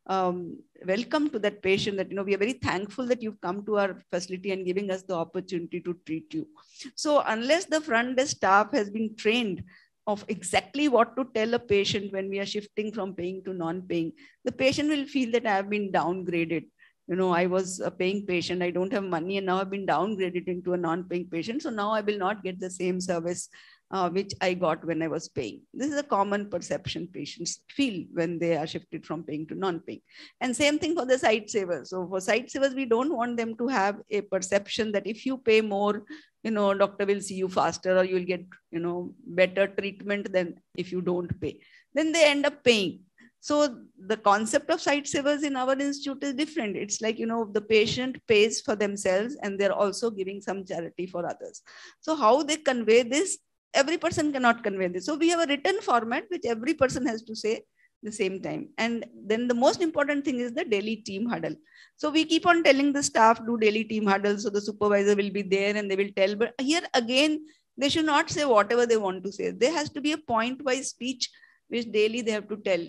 D: welcome to that patient, that we are very thankful that you've come to our facility and giving us the opportunity to treat you. So unless the front desk staff has been trained of exactly what to tell a patient when we are shifting from paying to non-paying, the patient will feel that I have been downgraded. I was a paying patient, I don't have money, and now I've been downgraded into a non-paying patient. So now I will not get the same service which I got when I was paying. This is a common perception patients feel when they are shifted from paying to non-paying. And same thing for the site savers. So for site savers, we don't want them to have a perception that if you pay more, doctor will see you faster, or you'll get, better treatment than if you don't pay. Then they end up paying. So the concept of site savers in our institute is different. It's like, the patient pays for themselves and they're also giving some charity for others. So how they convey this, every person cannot convey this. So we have a written format which every person has to say the same time. And then the most important thing is the daily team huddle. So we keep on telling the staff, do daily team huddle. So the supervisor will be there and they will tell. But here again, they should not say whatever they want to say. There has to be a point-wise speech which daily they have to tell,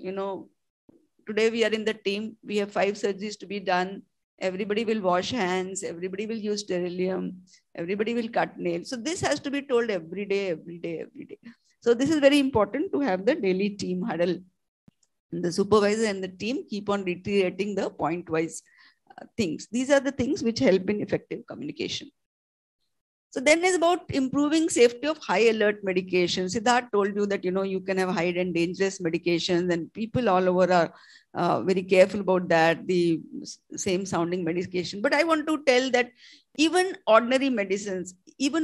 D: today we are in the team, we have 5 surgeries to be done. Everybody will wash hands, everybody will use sterilium, everybody will cut nails. So this has to be told every day, every day, every day. So this is very important to have the daily team huddle. The supervisor and the team keep on reiterating the point-wise things. These are the things which help in effective communication. So then is about improving safety of high alert medications. Siddharth told you that, you can have high and dangerous medications, and people all over are very careful about that, the same sounding medication. But I want to tell that even ordinary medicines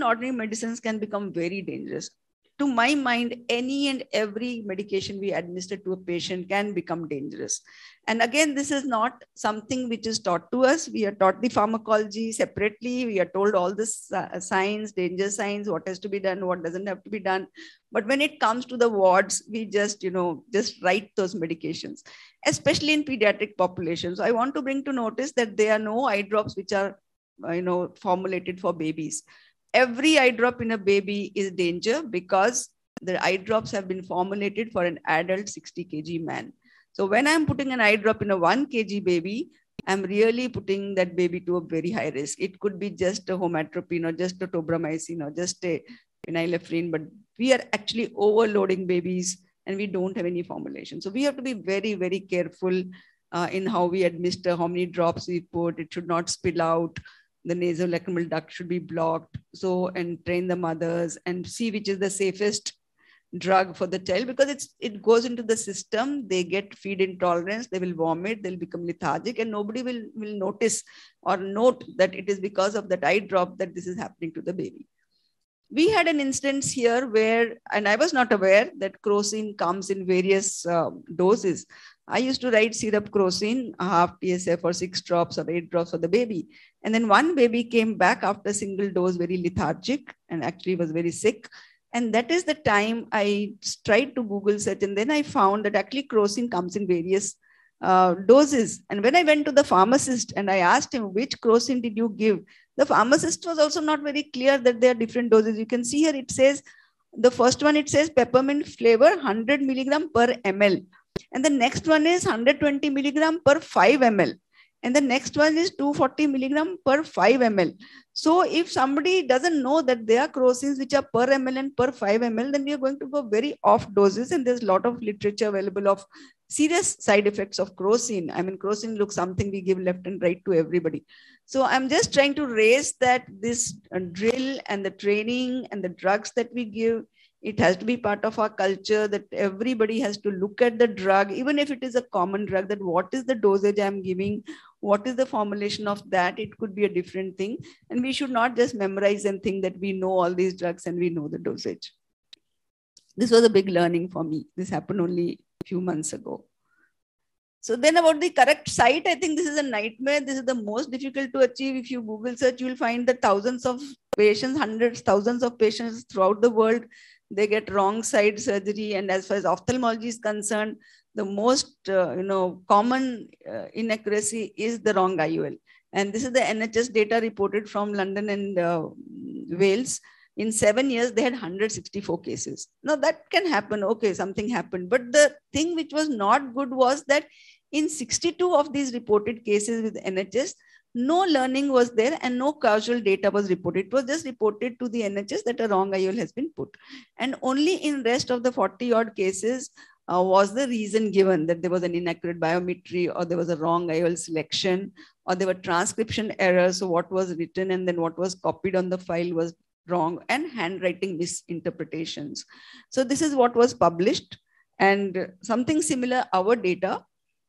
D: can become very dangerous. To my mind, any and every medication we administer to a patient can become dangerous. And again, this is not something which is taught to us. We are taught the pharmacology separately. We are told all this signs, danger signs, what has to be done, what doesn't have to be done. But when it comes to the wards, we just write those medications, especially in pediatric populations. So I want to bring to notice that there are no eye drops which are, formulated for babies. Every eye drop in a baby is danger because the eye drops have been formulated for an adult 60 kg man. So when I'm putting an eye drop in a 1 kg baby, I'm really putting that baby to a very high risk. It could be just a homatropine or just a tobramycin or just a phenylephrine, but we are actually overloading babies and we don't have any formulation. So we have to be very, very careful in how we administer, how many drops we put. It should not spill out. The nasolacrimal duct should be blocked. So, and train the mothers and see which is the safest drug for the child, because it goes into the system. They get feed intolerance, they will vomit, they'll become lethargic, and nobody will notice or note that it is because of that eye drop that this is happening to the baby. We had an instance here where, and I was not aware that crocin comes in various doses. I used to write syrup crocin, half TSF or 6 drops or 8 drops for the baby. And then one baby came back after a single dose, very lethargic, and actually was very sick. And that is the time I tried to Google search. And then I found that actually crocin comes in various doses. And when I went to the pharmacist and I asked him, which crocin did you give? The pharmacist was also not very clear that there are different doses. You can see here, it says, the first one, it says peppermint flavor, 100 milligram per ml. And the next one is 120 milligram per 5 ml. And the next one is 240 milligram per 5 ml. So if somebody doesn't know that there are crocins which are per ml and per 5 ml, then we are going to go very off doses. And there's a lot of literature available of serious side effects of crocin. I mean, crocin looks something we give left and right to everybody. So I'm just trying to raise that this drill and the training and the drugs that we give, it has to be part of our culture, that everybody has to look at the drug, even if it is a common drug, that what is the dosage I'm giving, what is the formulation of that. It could be a different thing. And we should not just memorize and think that we know all these drugs and we know the dosage. This was a big learning for me. This happened only a few months ago. So then about the correct site, I think this is a nightmare. This is the most difficult to achieve. If you Google search, you will find that thousands of patients, hundreds, thousands of patients throughout the world, they get wrong side surgery. And as far as ophthalmology is concerned, the most common inaccuracy is the wrong IOL. And this is the NHS data reported from London and Wales. In 7 years, they had 164 cases. Now that can happen. Okay, something happened. But the thing which was not good was that in 62 of these reported cases with NHS, no learning was there and no causal data was reported. It was just reported to the NHS that a wrong IOL has been put. And only in rest of the 40 odd cases was the reason given that there was an inaccurate biometry, or there was a wrong IOL selection, or there were transcription errors. So what was written and then what was copied on the file was wrong, and handwriting misinterpretations. So this is what was published, and something similar, our data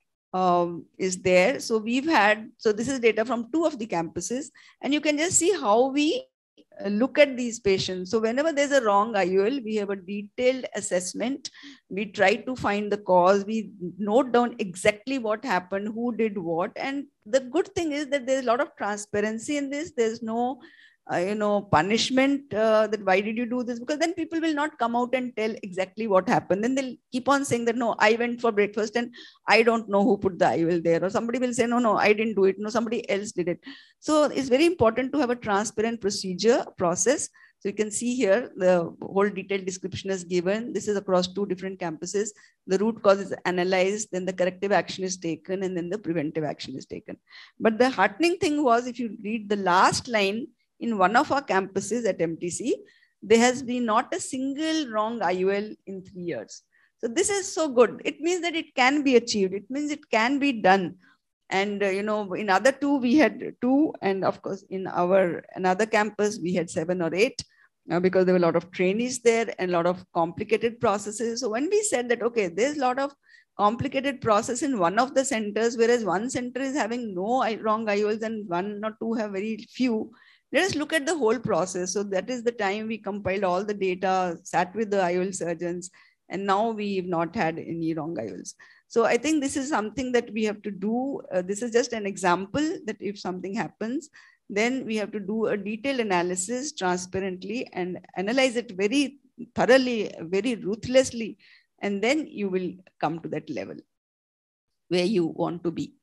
D: is there. So this is data from 2 of the campuses, and you can just see how we look at these patients. So whenever there's a wrong IOL, we have a detailed assessment. We try to find the cause. We note down exactly what happened, who did what. And the good thing is that there's a lot of transparency in this. There's no punishment that why did you do this? Because then people will not come out and tell exactly what happened. Then they'll keep on saying that, no, I went for breakfast and I don't know who put the IOL there. Or somebody will say, no, I didn't do it. No, somebody else did it. So it's very important to have a transparent process. So you can see here, the whole detailed description is given. This is across 2 different campuses. The root cause is analyzed, then the corrective action is taken, and then the preventive action is taken. But the heartening thing was, if you read the last line, in one of our campuses at MTC, there has been not a single wrong IOL in 3 years. So this is so good. It means that it can be achieved. It means it can be done. And, in other 2, we had 2. And of course, in another campus, we had 7 or 8 because there were a lot of trainees there and a lot of complicated processes. So when we said that, okay, there's a lot of complicated process in one of the centers, whereas one center is having no wrong IOLs and 1 or 2 have very few, let us look at the whole process. So that is the time we compiled all the data, sat with the IOL surgeons, and now we've not had any wrong IOLs. So I think this is something that we have to do. This is just an example that if something happens, then we have to do a detailed analysis transparently and analyze it very thoroughly, very ruthlessly. And then you will come to that level where you want to be.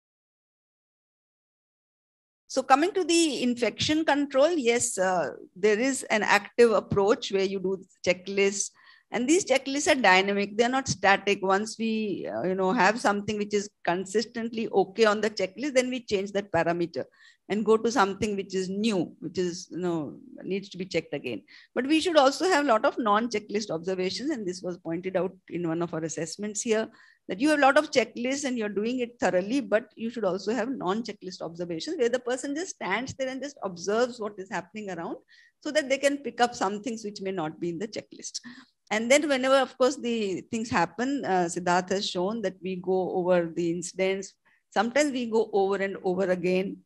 D: So coming to the infection control, yes, there is an active approach where you do checklists And these checklists are dynamic. They're not static. Once we, have something which is consistently okay on the checklist, then we change that parameter and go to something which is new, which is, needs to be checked again. But we should also have a lot of non-checklist observations. And this was pointed out in one of our assessments here, that you have a lot of checklists and you're doing it thoroughly, but you should also have non-checklist observations where the person just stands there and just observes what is happening around, so that they can pick up some things which may not be in the checklist. And then whenever, of course, the things happen, Siddharth has shown that we go over the incidents. Sometimes we go over and over again.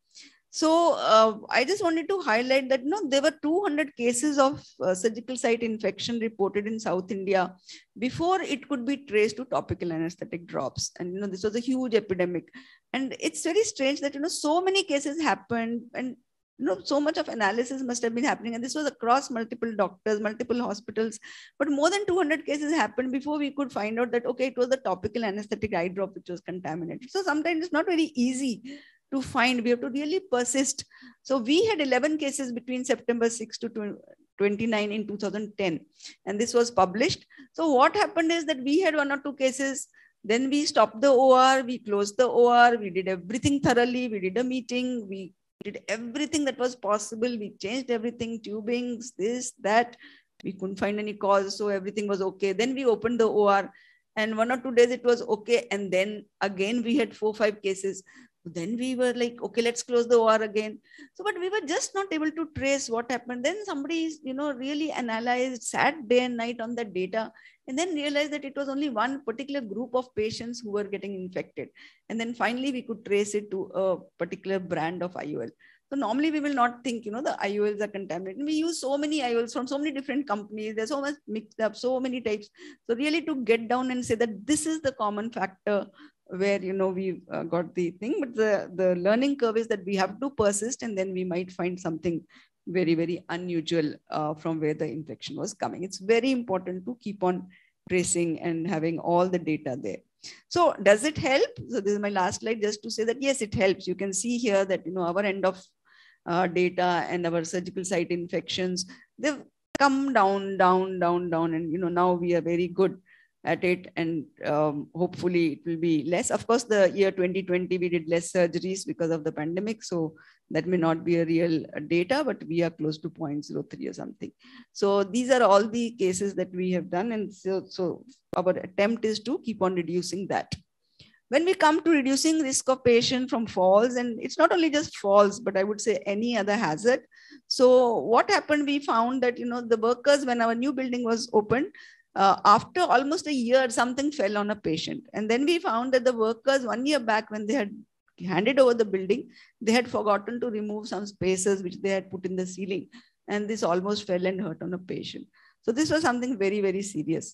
D: So I just wanted to highlight that, there were 200 cases of surgical site infection reported in South India before it could be traced to topical anesthetic drops. And, this was a huge epidemic. And it's very strange that, so many cases happened, and so much of analysis must have been happening. And this was across multiple doctors, multiple hospitals. But more than 200 cases happened before we could find out that, okay, it was the topical anesthetic eye drop which was contaminated. So sometimes it's not very easy to find. We have to really persist. So we had 11 cases between September 6 to 29 in 2010. And this was published. So what happened is that we had 1 or 2 cases. Then we stopped the OR, we closed the OR, we did everything thoroughly. We did a meeting, we did everything that was possible. We changed everything, tubings, this, that. We couldn't find any cause, so everything was okay. Then we opened the OR, and 1 or 2 days it was okay. And then again, we had 4 or 5 cases. Then we were like, okay, let's close the OR again. So, but we were just not able to trace what happened. Then somebody, really analyzed, sat day and night on that data, and then realized that it was only one particular group of patients who were getting infected. And then finally, we could trace it to a particular brand of IOL. So normally we will not think, the IOLs are contaminated. We use so many IOLs from so many different companies. There's so much mixed up, so many types. So really to get down and say that this is the common factor where, we've got the thing, but the learning curve is that we have to persist, and then we might find something very, very unusual from where the infection was coming. It's very important to keep on tracing and having all the data there. So does it help? So this is my last slide, just to say that, yes, it helps. You can see here that, our end of data and our surgical site infections, they've come down, down, down, down. And, now we are very good at it, and hopefully it will be less. Of course, the year 2020, we did less surgeries because of the pandemic. So that may not be a real data, but we are close to 0.03 or something. So these are all the cases that we have done. And so our attempt is to keep on reducing that. When we come to reducing risk of patient from falls, and it's not only just falls, but I would say any other hazard. So what happened, we found that, the workers, when our new building was opened, after almost a year, something fell on a patient. And then we found that the workers 1 year back, when they had handed over the building, they had forgotten to remove some spaces which they had put in the ceiling. And this almost fell and hurt on a patient. So this was something very, very serious.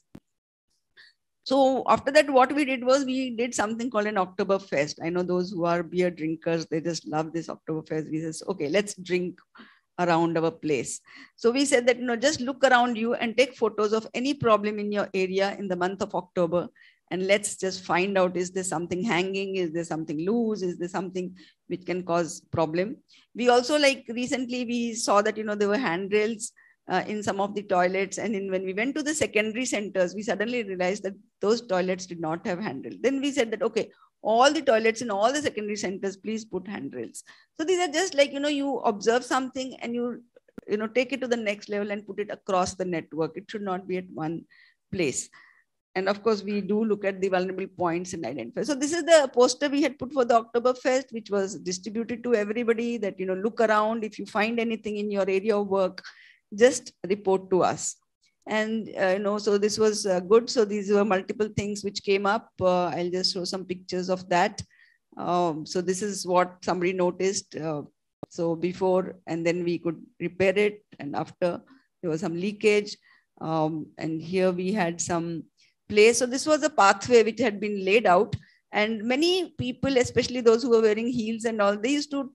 D: So after that, what we did was we did something called an Oktoberfest. I know those who are beer drinkers, they just love this Oktoberfest. We said, okay, let's drink around our place. So we said that, just look around you and take photos of any problem in your area in the month of October. And let's just find out, is there something hanging? Is there something loose? Is there something which can cause problem? We also, like recently, we saw that, there were handrails in some of the toilets. And when we went to the secondary centers, we suddenly realized that those toilets did not have handrails. Then we said that, okay, all the toilets in all the secondary centers, please put handrails. So these are just like, you observe something and you take it to the next level and put it across the network. It should not be at one place. And of course, we do look at the vulnerable points and identify. So this is the poster we had put for the Oktoberfest, which was distributed to everybody that, look around. If you find anything in your area of work, just report to us. And, so this was good. So these were multiple things which came up. I'll just show some pictures of that. So this is what somebody noticed. So before, and then we could repair it. And after, there was some leakage. And here we had some place. So this was a pathway which had been laid out. And many people, especially those who were wearing heels and all, they used to,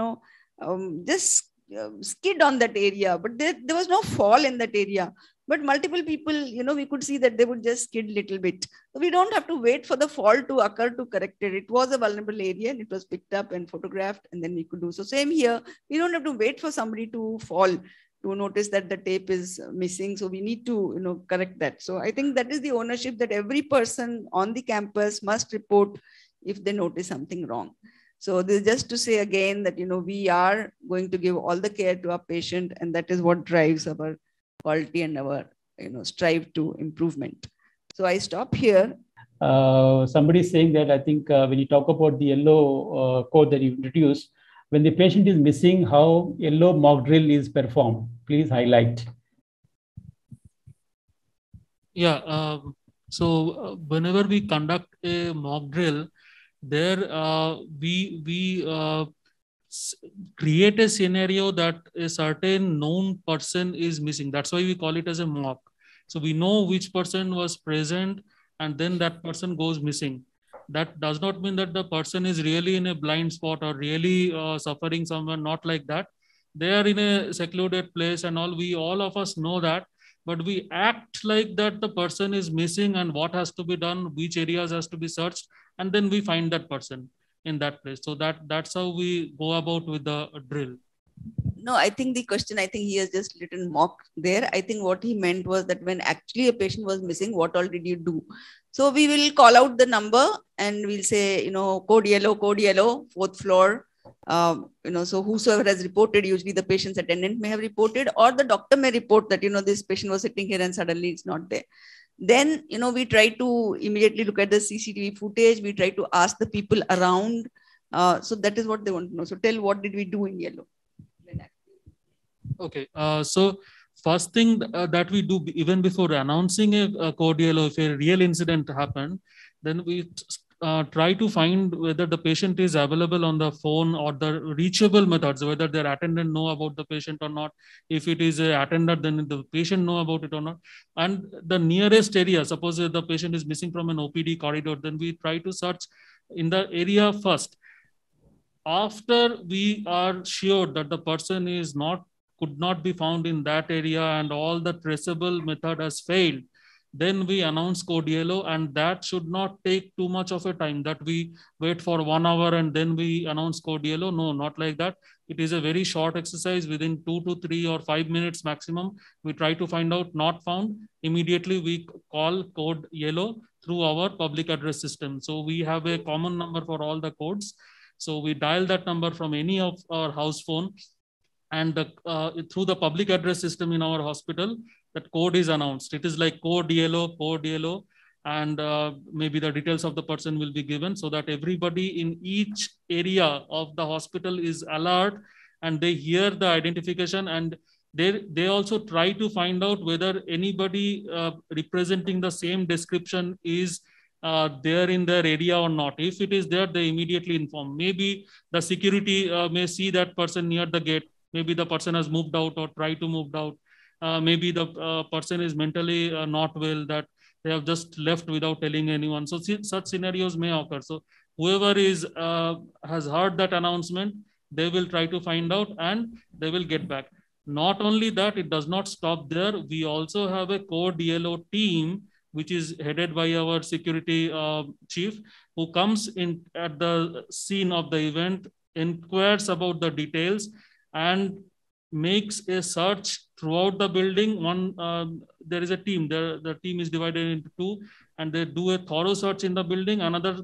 D: just skid on that area. But there was no fall in that area. But multiple people, we could see that they would just skid a little bit. So we don't have to wait for the fall to occur to correct it. It was a vulnerable area and it was picked up and photographed, and then we could do. So same here, we don't have to wait for somebody to fall to notice that the tape is missing. So we need to, correct that. So I think that is the ownership, that every person on the campus must report if they notice something wrong. So this is just to say again that, we are going to give all the care to our patient, and that is what drives our quality and our, strive to improvement. So I stop here.
A: Somebody is saying that I think when you talk about the yellow code that you introduced, when the patient is missing, how yellow mock drill is performed. Please highlight.
C: Yeah. So whenever we conduct a mock drill, there we create a scenario that a certain known person is missing. That's why we call it as a mock. So we know which person was present, and then that person goes missing. That does not mean that the person is really in a blind spot or really suffering somewhere, not like that. They are in a secluded place and all of us know that, but we act like that the person is missing and what has to be done, which areas has to be searched, and then we find that person in that place. So that's how we go about with the drill.
D: No, I think the question, I think he has just written mock there. I think what he meant was that when actually a patient was missing, what all did you do? So we will call out the number and we'll say, code yellow, 4th floor. So whosoever has reported, usually the patient's attendant may have reported, or the doctor may report that, this patient was sitting here and suddenly it's not there. Then, we try to immediately look at the CCTV footage. We try to ask the people around. So that is what they want to know. So tell, what did we do in yellow?
C: Okay. So first thing that we do, even before announcing a code yellow, if a real incident happened, then we try to find whether the patient is available on the phone or the reachable methods, whether their attendant know about the patient or not. If it is a attendant, then the patient know about it or not. And the nearest area, suppose the patient is missing from an OPD corridor, then we try to search in the area first. After we are sure that the person could not be found in that area and all the traceable method has failed, then we announce code yellow, and that should not take too much of a time that we wait for 1 hour and then we announce code yellow. No, not like that. It is a very short exercise. Within 2 to 3 or 5 minutes maximum, we try to find out, not found. Immediately we call code yellow through our public address system. So we have a common number for all the codes. So we dial that number from any of our house phone, and through the public address system in our hospital, that code is announced. It is like code yellow, and maybe the details of the person will be given so that everybody in each area of the hospital is alert and they hear the identification, and they also try to find out whether anybody representing the same description is there in their area or not. If it is there, they immediately inform. Maybe the security may see that person near the gate. Maybe the person has moved out or tried to move out. Maybe the person is mentally not well, that they have just left without telling anyone. So such scenarios may occur. So whoever has heard that announcement, they will try to find out and they will get back. Not only that, it does not stop there. We also have a code yellow team, which is headed by our security chief, who comes in at the scene of the event, inquires about the details, and makes a search throughout the building. There is a team. The team is divided into 2, and they do a thorough search in the building. Another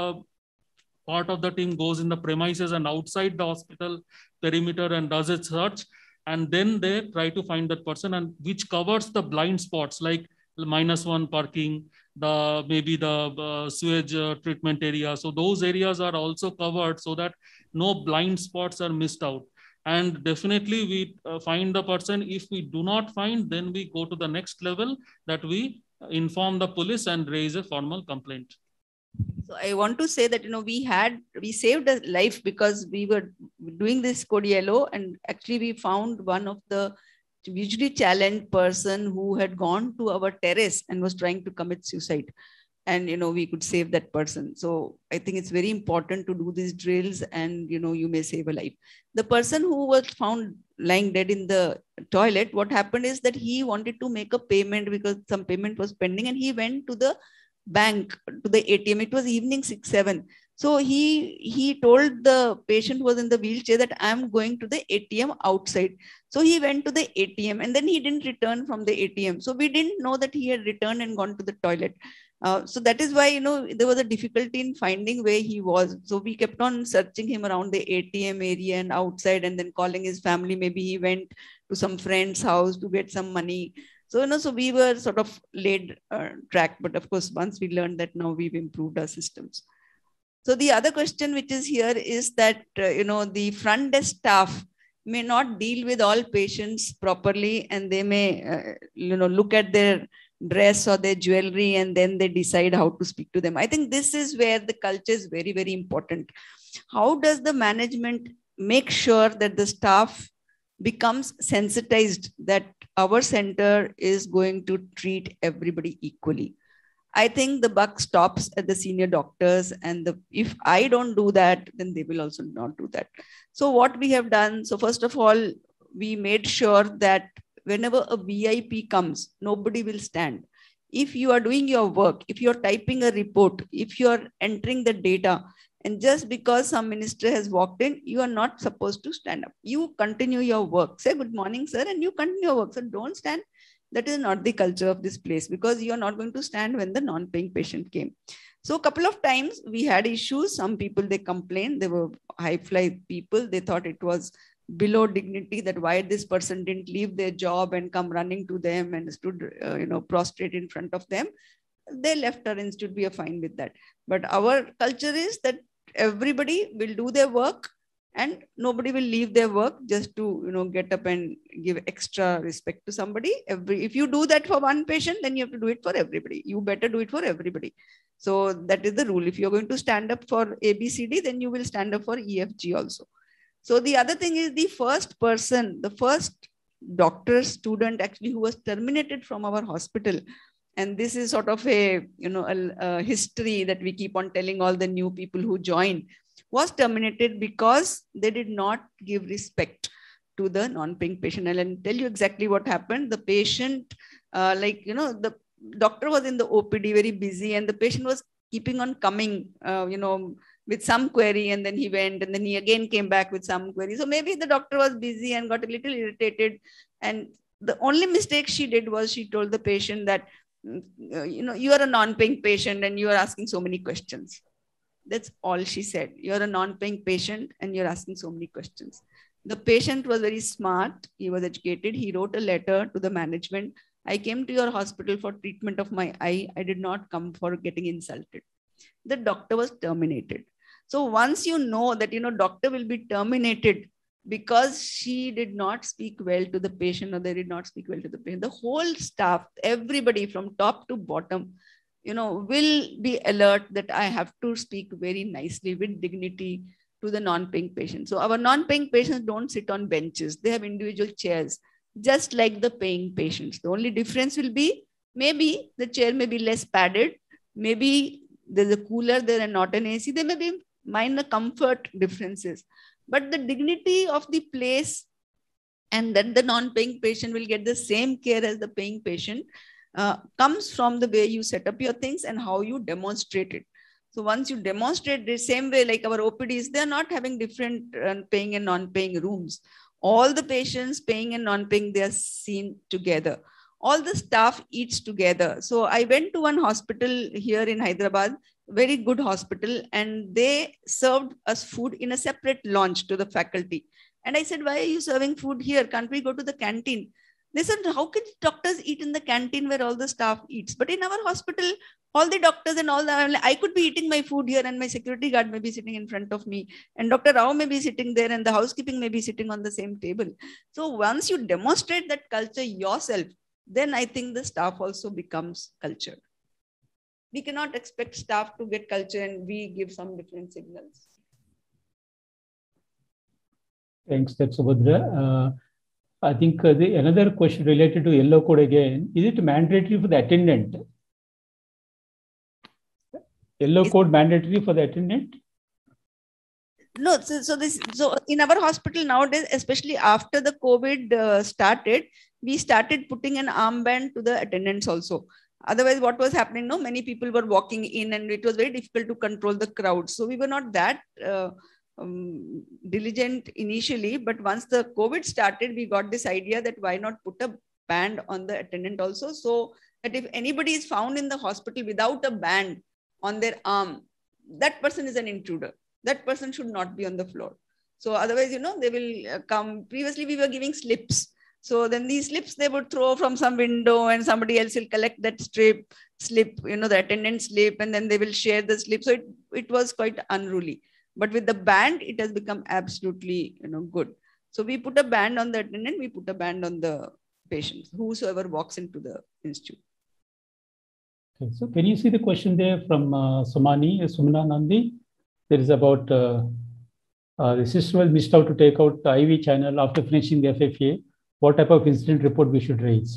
C: part of the team goes in the premises and outside the hospital perimeter and does a search. And then they try to find that person, and which covers the blind spots like -1 parking, maybe the sewage treatment area. So those areas are also covered so that no blind spots are missed out. And definitely we find the person. If we do not find, then we go to the next level, that we inform the police and raise a formal complaint.
D: So I want to say that, we saved a life because we were doing this code yellow, and actually we found one of the visually challenged person who had gone to our terrace and was trying to commit suicide. And, we could save that person. So I think it's very important to do these drills, and, you may save a life. The person who was found lying dead in the toilet, what happened is that he wanted to make a payment because some payment was pending, and he went to the bank, to the ATM. It was evening 6, 7. So he told the patient who was in the wheelchair that I'm going to the ATM outside. So he went to the ATM and then he didn't return from the ATM. So we didn't know that he had returned and gone to the toilet. So that is why, there was a difficulty in finding where he was. So we kept on searching him around the ATM area and outside, and then calling his family. Maybe he went to some friend's house to get some money. So, so we were sort of laid track. But of course, once we learned that, now we've improved our systems. So the other question which is here is that, the front desk staff may not deal with all patients properly, and they may, look at their dress or their jewelry and then they decide how to speak to them. I think this is where the culture is very, very important. How does the management make sure that the staff becomes sensitized that our center is going to treat everybody equally? I think the buck stops at the senior doctors, and if I don't do that, then they will also not do that. So what we have done, so first of all, we made sure that whenever a VIP comes, nobody will stand. If you are doing your work, if you're typing a report, if you're entering the data, and just because some minister has walked in, you are not supposed to stand up. You continue your work. Say good morning, sir, and you continue your work. So don't stand. That is not the culture of this place, because you are not going to stand when the non-paying patient came. So a couple of times we had issues. Some people, they complained. They were high-fly people. They thought it was below dignity that why this person didn't leave their job and come running to them and stood, prostrate in front of them. They left our institute. We are fine with that. But our culture is that everybody will do their work and nobody will leave their work just to, get up and give extra respect to somebody. If you do that for one patient, then you have to do it for everybody. You better do it for everybody. So that is the rule. If you're going to stand up for ABCD, then you will stand up for EFG also. So the other thing is the first doctor student actually who was terminated from our hospital. And this is sort of a history that we keep on telling all the new people who joined, was terminated because they did not give respect to the non-paying patient. And I'll tell you exactly what happened. The patient, the doctor was in the OPD very busy, and the patient was keeping on coming, with some query, and then he went, and then he again came back with some query. So maybe the doctor was busy and got a little irritated. And the only mistake she did was she told the patient that, you are a non-paying patient and you are asking so many questions. That's all she said. You're a non-paying patient and you're asking so many questions. The patient was very smart. He was educated. He wrote a letter to the management. I came to your hospital for treatment of my eye. I did not come for getting insulted. The doctor was terminated. So once you know that, doctor will be terminated because she did not speak well to the patient or they did not speak well to the patient, the whole staff, everybody from top to bottom, will be alert that I have to speak very nicely with dignity to the non-paying patients. So our non-paying patients don't sit on benches. They have individual chairs, just like the paying patients. The only difference will be maybe the chair may be less padded. Maybe there's a cooler there and not an AC. There may be minor comfort differences. But the dignity of the place and that the non-paying patient will get the same care as the paying patient comes from the way you set up your things and how you demonstrate it. So once you demonstrate the same way, like our OPDs, they're not having different paying and non-paying rooms. All the patients paying and non-paying, they are seen together. All the staff eats together. So I went to one hospital here in Hyderabad, very good hospital, and they served us food in a separate lounge to the faculty. And I said, why are you serving food here? Can't we go to the canteen? They said, how can doctors eat in the canteen where all the staff eats? But in our hospital, all the doctors and all that, I could be eating my food here and my security guard may be sitting in front of me and Dr. Rao may be sitting there and the housekeeping may be sitting on the same table. So once you demonstrate that culture yourself, then I think the staff also becomes culture. We cannot expect staff to get culture and we give some different signals.
A: Thanks, that's Subhadra. I think another question related to yellow code again. Is it mandatory for the attendant? Yellow code mandatory for the attendant?
D: No, so in our hospital nowadays, especially after the COVID started, we started putting an armband to the attendants also. Otherwise, what was happening? No, many people were walking in, and it was very difficult to control the crowd. So we were not that diligent initially, but once the COVID started, we got this idea that why not put a band on the attendant also, so that if anybody is found in the hospital without a band on their arm, that person is an intruder. That person should not be on the floor. So otherwise, you know, they will come. Previously, we were giving slips. So then these slips they would throw from some window, and somebody else will collect that slip, you know, the attendant slip, and then they will share the slip. So it was quite unruly. But with the band, it has become absolutely, you know, good. So we put a band on the attendant, we put a band on the patients, whosoever walks into the institute.
A: Okay, so can you see the question there from Sumana Nandi? There is about the sister was missed out to take out the IV channel after finishing the FFA. What type of incident report we should raise?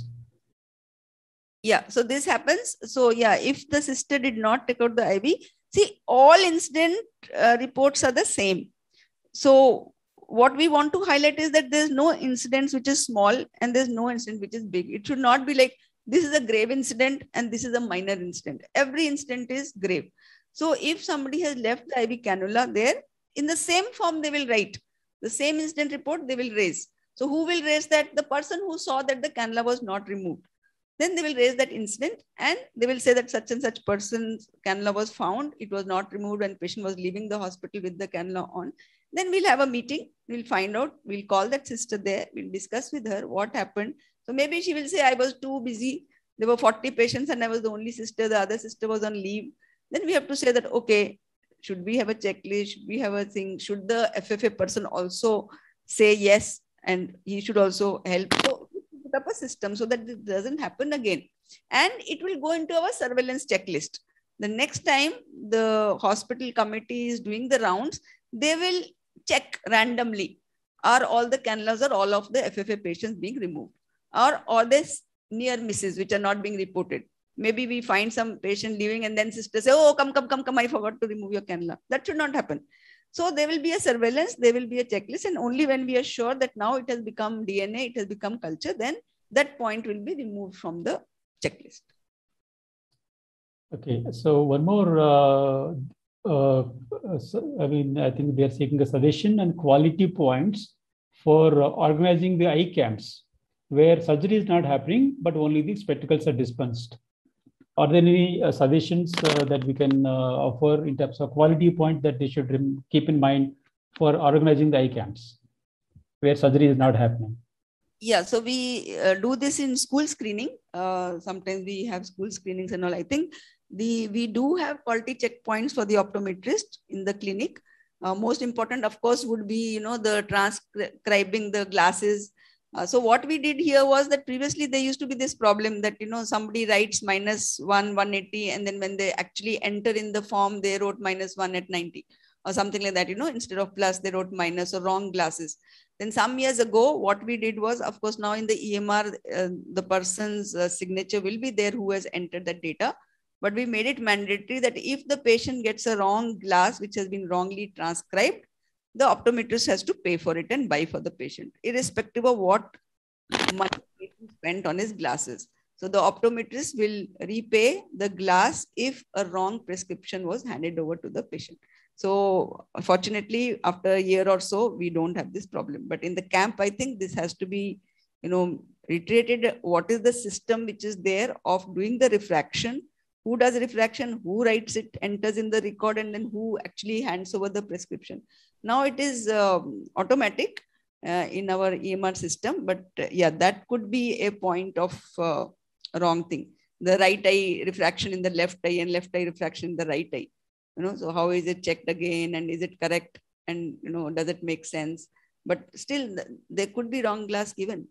D: Yeah, so this happens. So yeah, if the sister did not take out the IV, see, all incident reports are the same. So what we want to highlight is that there's no incidents which is small and there's no incident which is big. It should not be like, this is a grave incident and this is a minor incident. Every incident is grave. So if somebody has left the IV cannula there, in the same form they will write. The same incident report they will raise. So who will raise that? The person who saw that the cannula was not removed. Then they will raise that incident and they will say that such and such person's cannula was found. It was not removed and patient was leaving the hospital with the cannula on. Then we'll have a meeting. We'll find out. We'll call that sister there. We'll discuss with her what happened. So maybe she will say, I was too busy. There were 40 patients and I was the only sister. The other sister was on leave. Then we have to say that, okay, should we have a checklist? Should we have a thing? Should the FFA person also say yes? And he should also help. So we put up a system so that it doesn't happen again. And it will go into our surveillance checklist. The next time the hospital committee is doing the rounds, they will check randomly. Are all the cannulas or all of the FFA patients being removed? Or there's near misses which are not being reported. Maybe we find some patient leaving and then sister say, oh, come, I forgot to remove your cannula. That should not happen. So there will be a surveillance, there will be a checklist, and only when we are sure that now it has become DNA, it has become culture, then that point will be removed from the checklist.
A: Okay, so one more, I think they are seeking a suggestion and quality points for organizing the eye camps where surgery is not happening, but only the spectacles are dispensed. Are there any suggestions that we can offer in terms of quality point that they should keep in mind for organizing the eye camps where surgery is not happening?
D: Yeah, so we do this in school screening. Sometimes we have school screenings and all. I think we do have quality checkpoints for the optometrist in the clinic. Most important, of course, would be, the transcribing the glasses. So what we did here was that previously there used to be this problem that, somebody writes -1, 180, and then when they actually enter in the form, they wrote -1 at 90 or something like that, instead of plus, they wrote minus or wrong glasses. Then some years ago, what we did was, of course, now in the EMR, the person's signature will be there who has entered that data. But we made it mandatory that if the patient gets a wrong glass, which has been wrongly transcribed, the optometrist has to pay for it and buy for the patient, irrespective of what money the patient spent on his glasses. So the optometrist will repay the glass if a wrong prescription was handed over to the patient. So fortunately, after a year or so, we don't have this problem. But in the camp, I think this has to be, reiterated. What is the system which is there of doing the refraction? Who does refraction? Who writes it, enters in the record, and then who actually hands over the prescription? Now it is automatic in our EMR system, but yeah, that could be a point of wrong thing. The right eye refraction in the left eye and left eye refraction in the right eye. So how is it checked again, and is it correct? And, does it make sense? But still, there could be wrong glass given.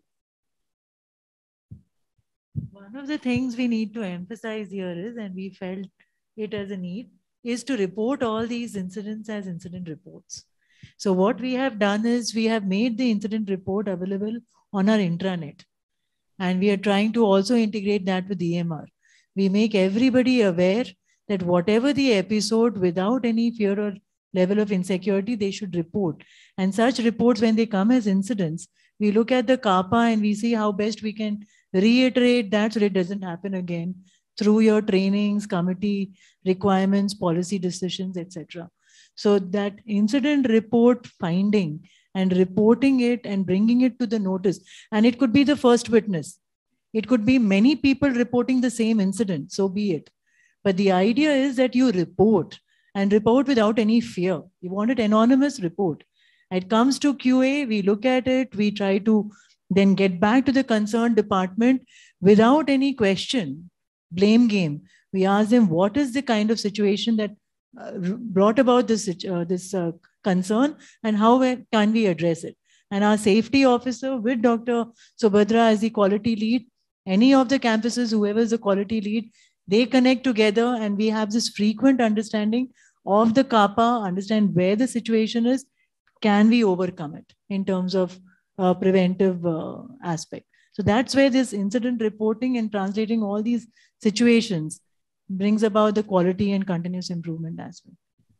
B: One of the things we need to emphasize here is, and we felt it as a need, is to report all these incidents as incident reports. So what we have done is we have made the incident report available on our intranet. And we are trying to also integrate that with EMR. We make everybody aware that whatever the episode, without any fear or level of insecurity, they should report. And such reports, when they come as incidents, we look at the CAPA and we see how best we can reiterate that so it doesn't happen again through your trainings, committee requirements, policy decisions, etc. So that incident report finding and reporting it and bringing it to the notice, and it could be the first witness. It could be many people reporting the same incident, so be it. But the idea is that you report and report without any fear. You want an anonymous report. It comes to QA, we look at it, we try to then get back to the concerned department without any question, blame game. We ask them, what is the kind of situation that brought about this concern, and how can we address it? And our safety officer with Dr. Subhadra as the quality lead, any of the campuses, whoever is the quality lead, they connect together, and we have this frequent understanding of the CAPA, understand where the situation is, can we overcome it in terms of preventive aspect. So that's where this incident reporting and translating all these situations brings about the quality and continuous improvement aspect.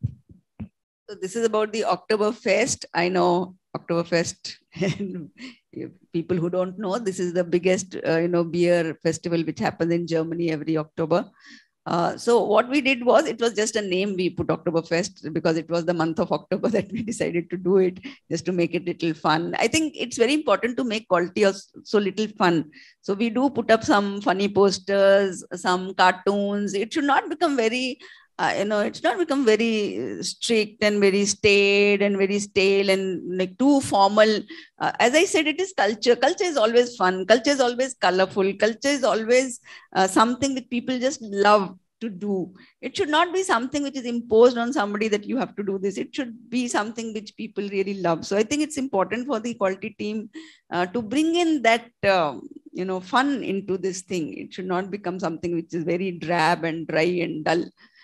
D: So this is about the Oktoberfest. I know Oktoberfest, people who don't know, this is the biggest beer festival which happens in Germany every October. So what we did was, it was just a name we put, Oktoberfest, because it was the month of October that we decided to do it, just to make it little fun. I think it's very important to make quality so little fun. So we do put up some funny posters, some cartoons. It should not become very, it's not become very strict and very staid and very stale and like too formal. As I said, it is culture. Culture is always fun. Culture is always colorful. Culture is always something that people just love to do. It should not be something which is imposed on somebody that you have to do this. It should be something which people really love. So I think it's important for the quality team to bring in that, fun into this thing. It should not become something which is very drab and dry and dull.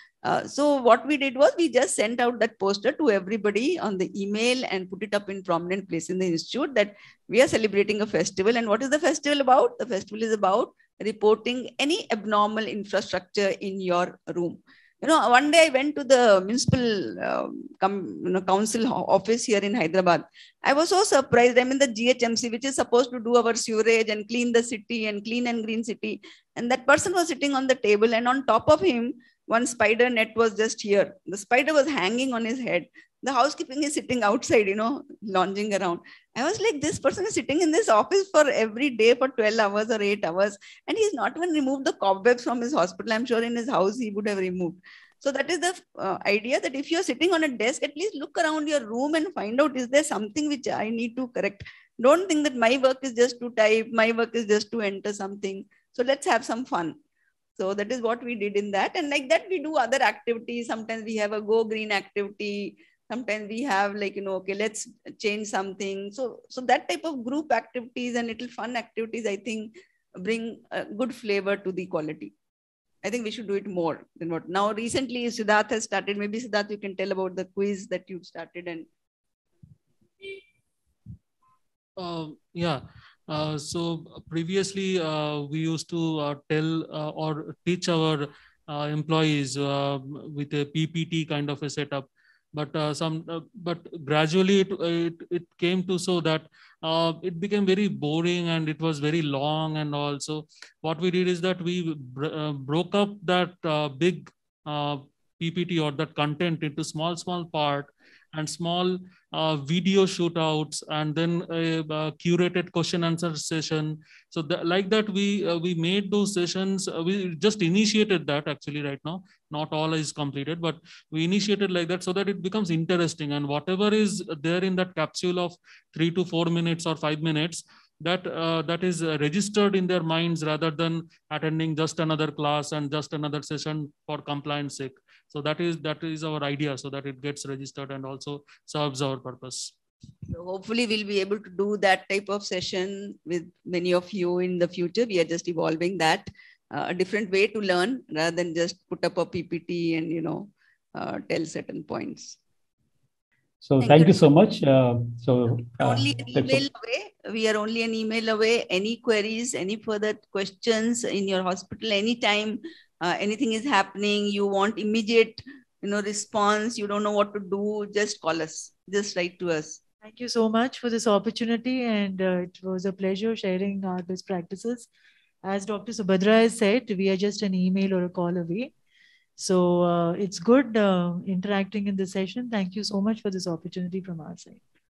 D: So what we did was, we just sent out that poster to everybody on the email and put it up in prominent place in the institute that we are celebrating a festival. And what is the festival about? The festival is about reporting any abnormal infrastructure in your room. One day I went to the municipal council office here in Hyderabad. I was so surprised. I'm in the GHMC, which is supposed to do our sewerage and clean the city and clean and green city. And that person was sitting on the table, and on top of him, one spider net was just here. The spider was hanging on his head. The housekeeping is sitting outside, lounging around. I was like, this person is sitting in this office for every day for 12 hours or 8 hours. And he's not even removed the cobwebs from his hospital. I'm sure in his house, he would have removed. So that is the idea, that if you're sitting on a desk, at least look around your room and find out, is there something which I need to correct? Don't think that my work is just to type. My work is just to enter something. So let's have some fun. So that is what we did in that. And like that, we do other activities. Sometimes we have a Go Green activity. Sometimes we have like, okay, let's change something. So that type of group activities and little fun activities, I think, bring a good flavor to the quality. I think we should do it more than what. Now, recently, Siddharth has started. Maybe Siddharth, you can tell about the quiz that you've started. And
C: yeah. So previously, we used to tell or teach our employees with a PPT kind of a setup, but but gradually it came to so that it became very boring and it was very long. And also, what we did is that we broke up that big PPT or that content into small part and small video shootouts, and then a curated question answer session. So like that, we made those sessions. We just initiated that actually right now. Not all is completed, but we initiated like that so that it becomes interesting. And whatever is there in that capsule of 3 to 4 minutes or 5 minutes, that is registered in their minds rather than attending just another class and just another session for compliance sake. So that is our idea, so that it gets registered and also serves our purpose.
D: So hopefully we'll be able to do that type of session with many of you in the future. We are just evolving that, a different way to learn rather than just put up a PPT and, tell certain points.
A: So thank you so much.
D: We are only an email away. Any queries, any further questions in your hospital, anytime anything is happening, you want immediate, response, you don't know what to do, just call us, just write to us.
B: Thank you so much for this opportunity. And it was a pleasure sharing our best practices. As Dr. Subhadra has said, we are just an email or a call away. So it's good interacting in this session. Thank you so much for this opportunity from our side.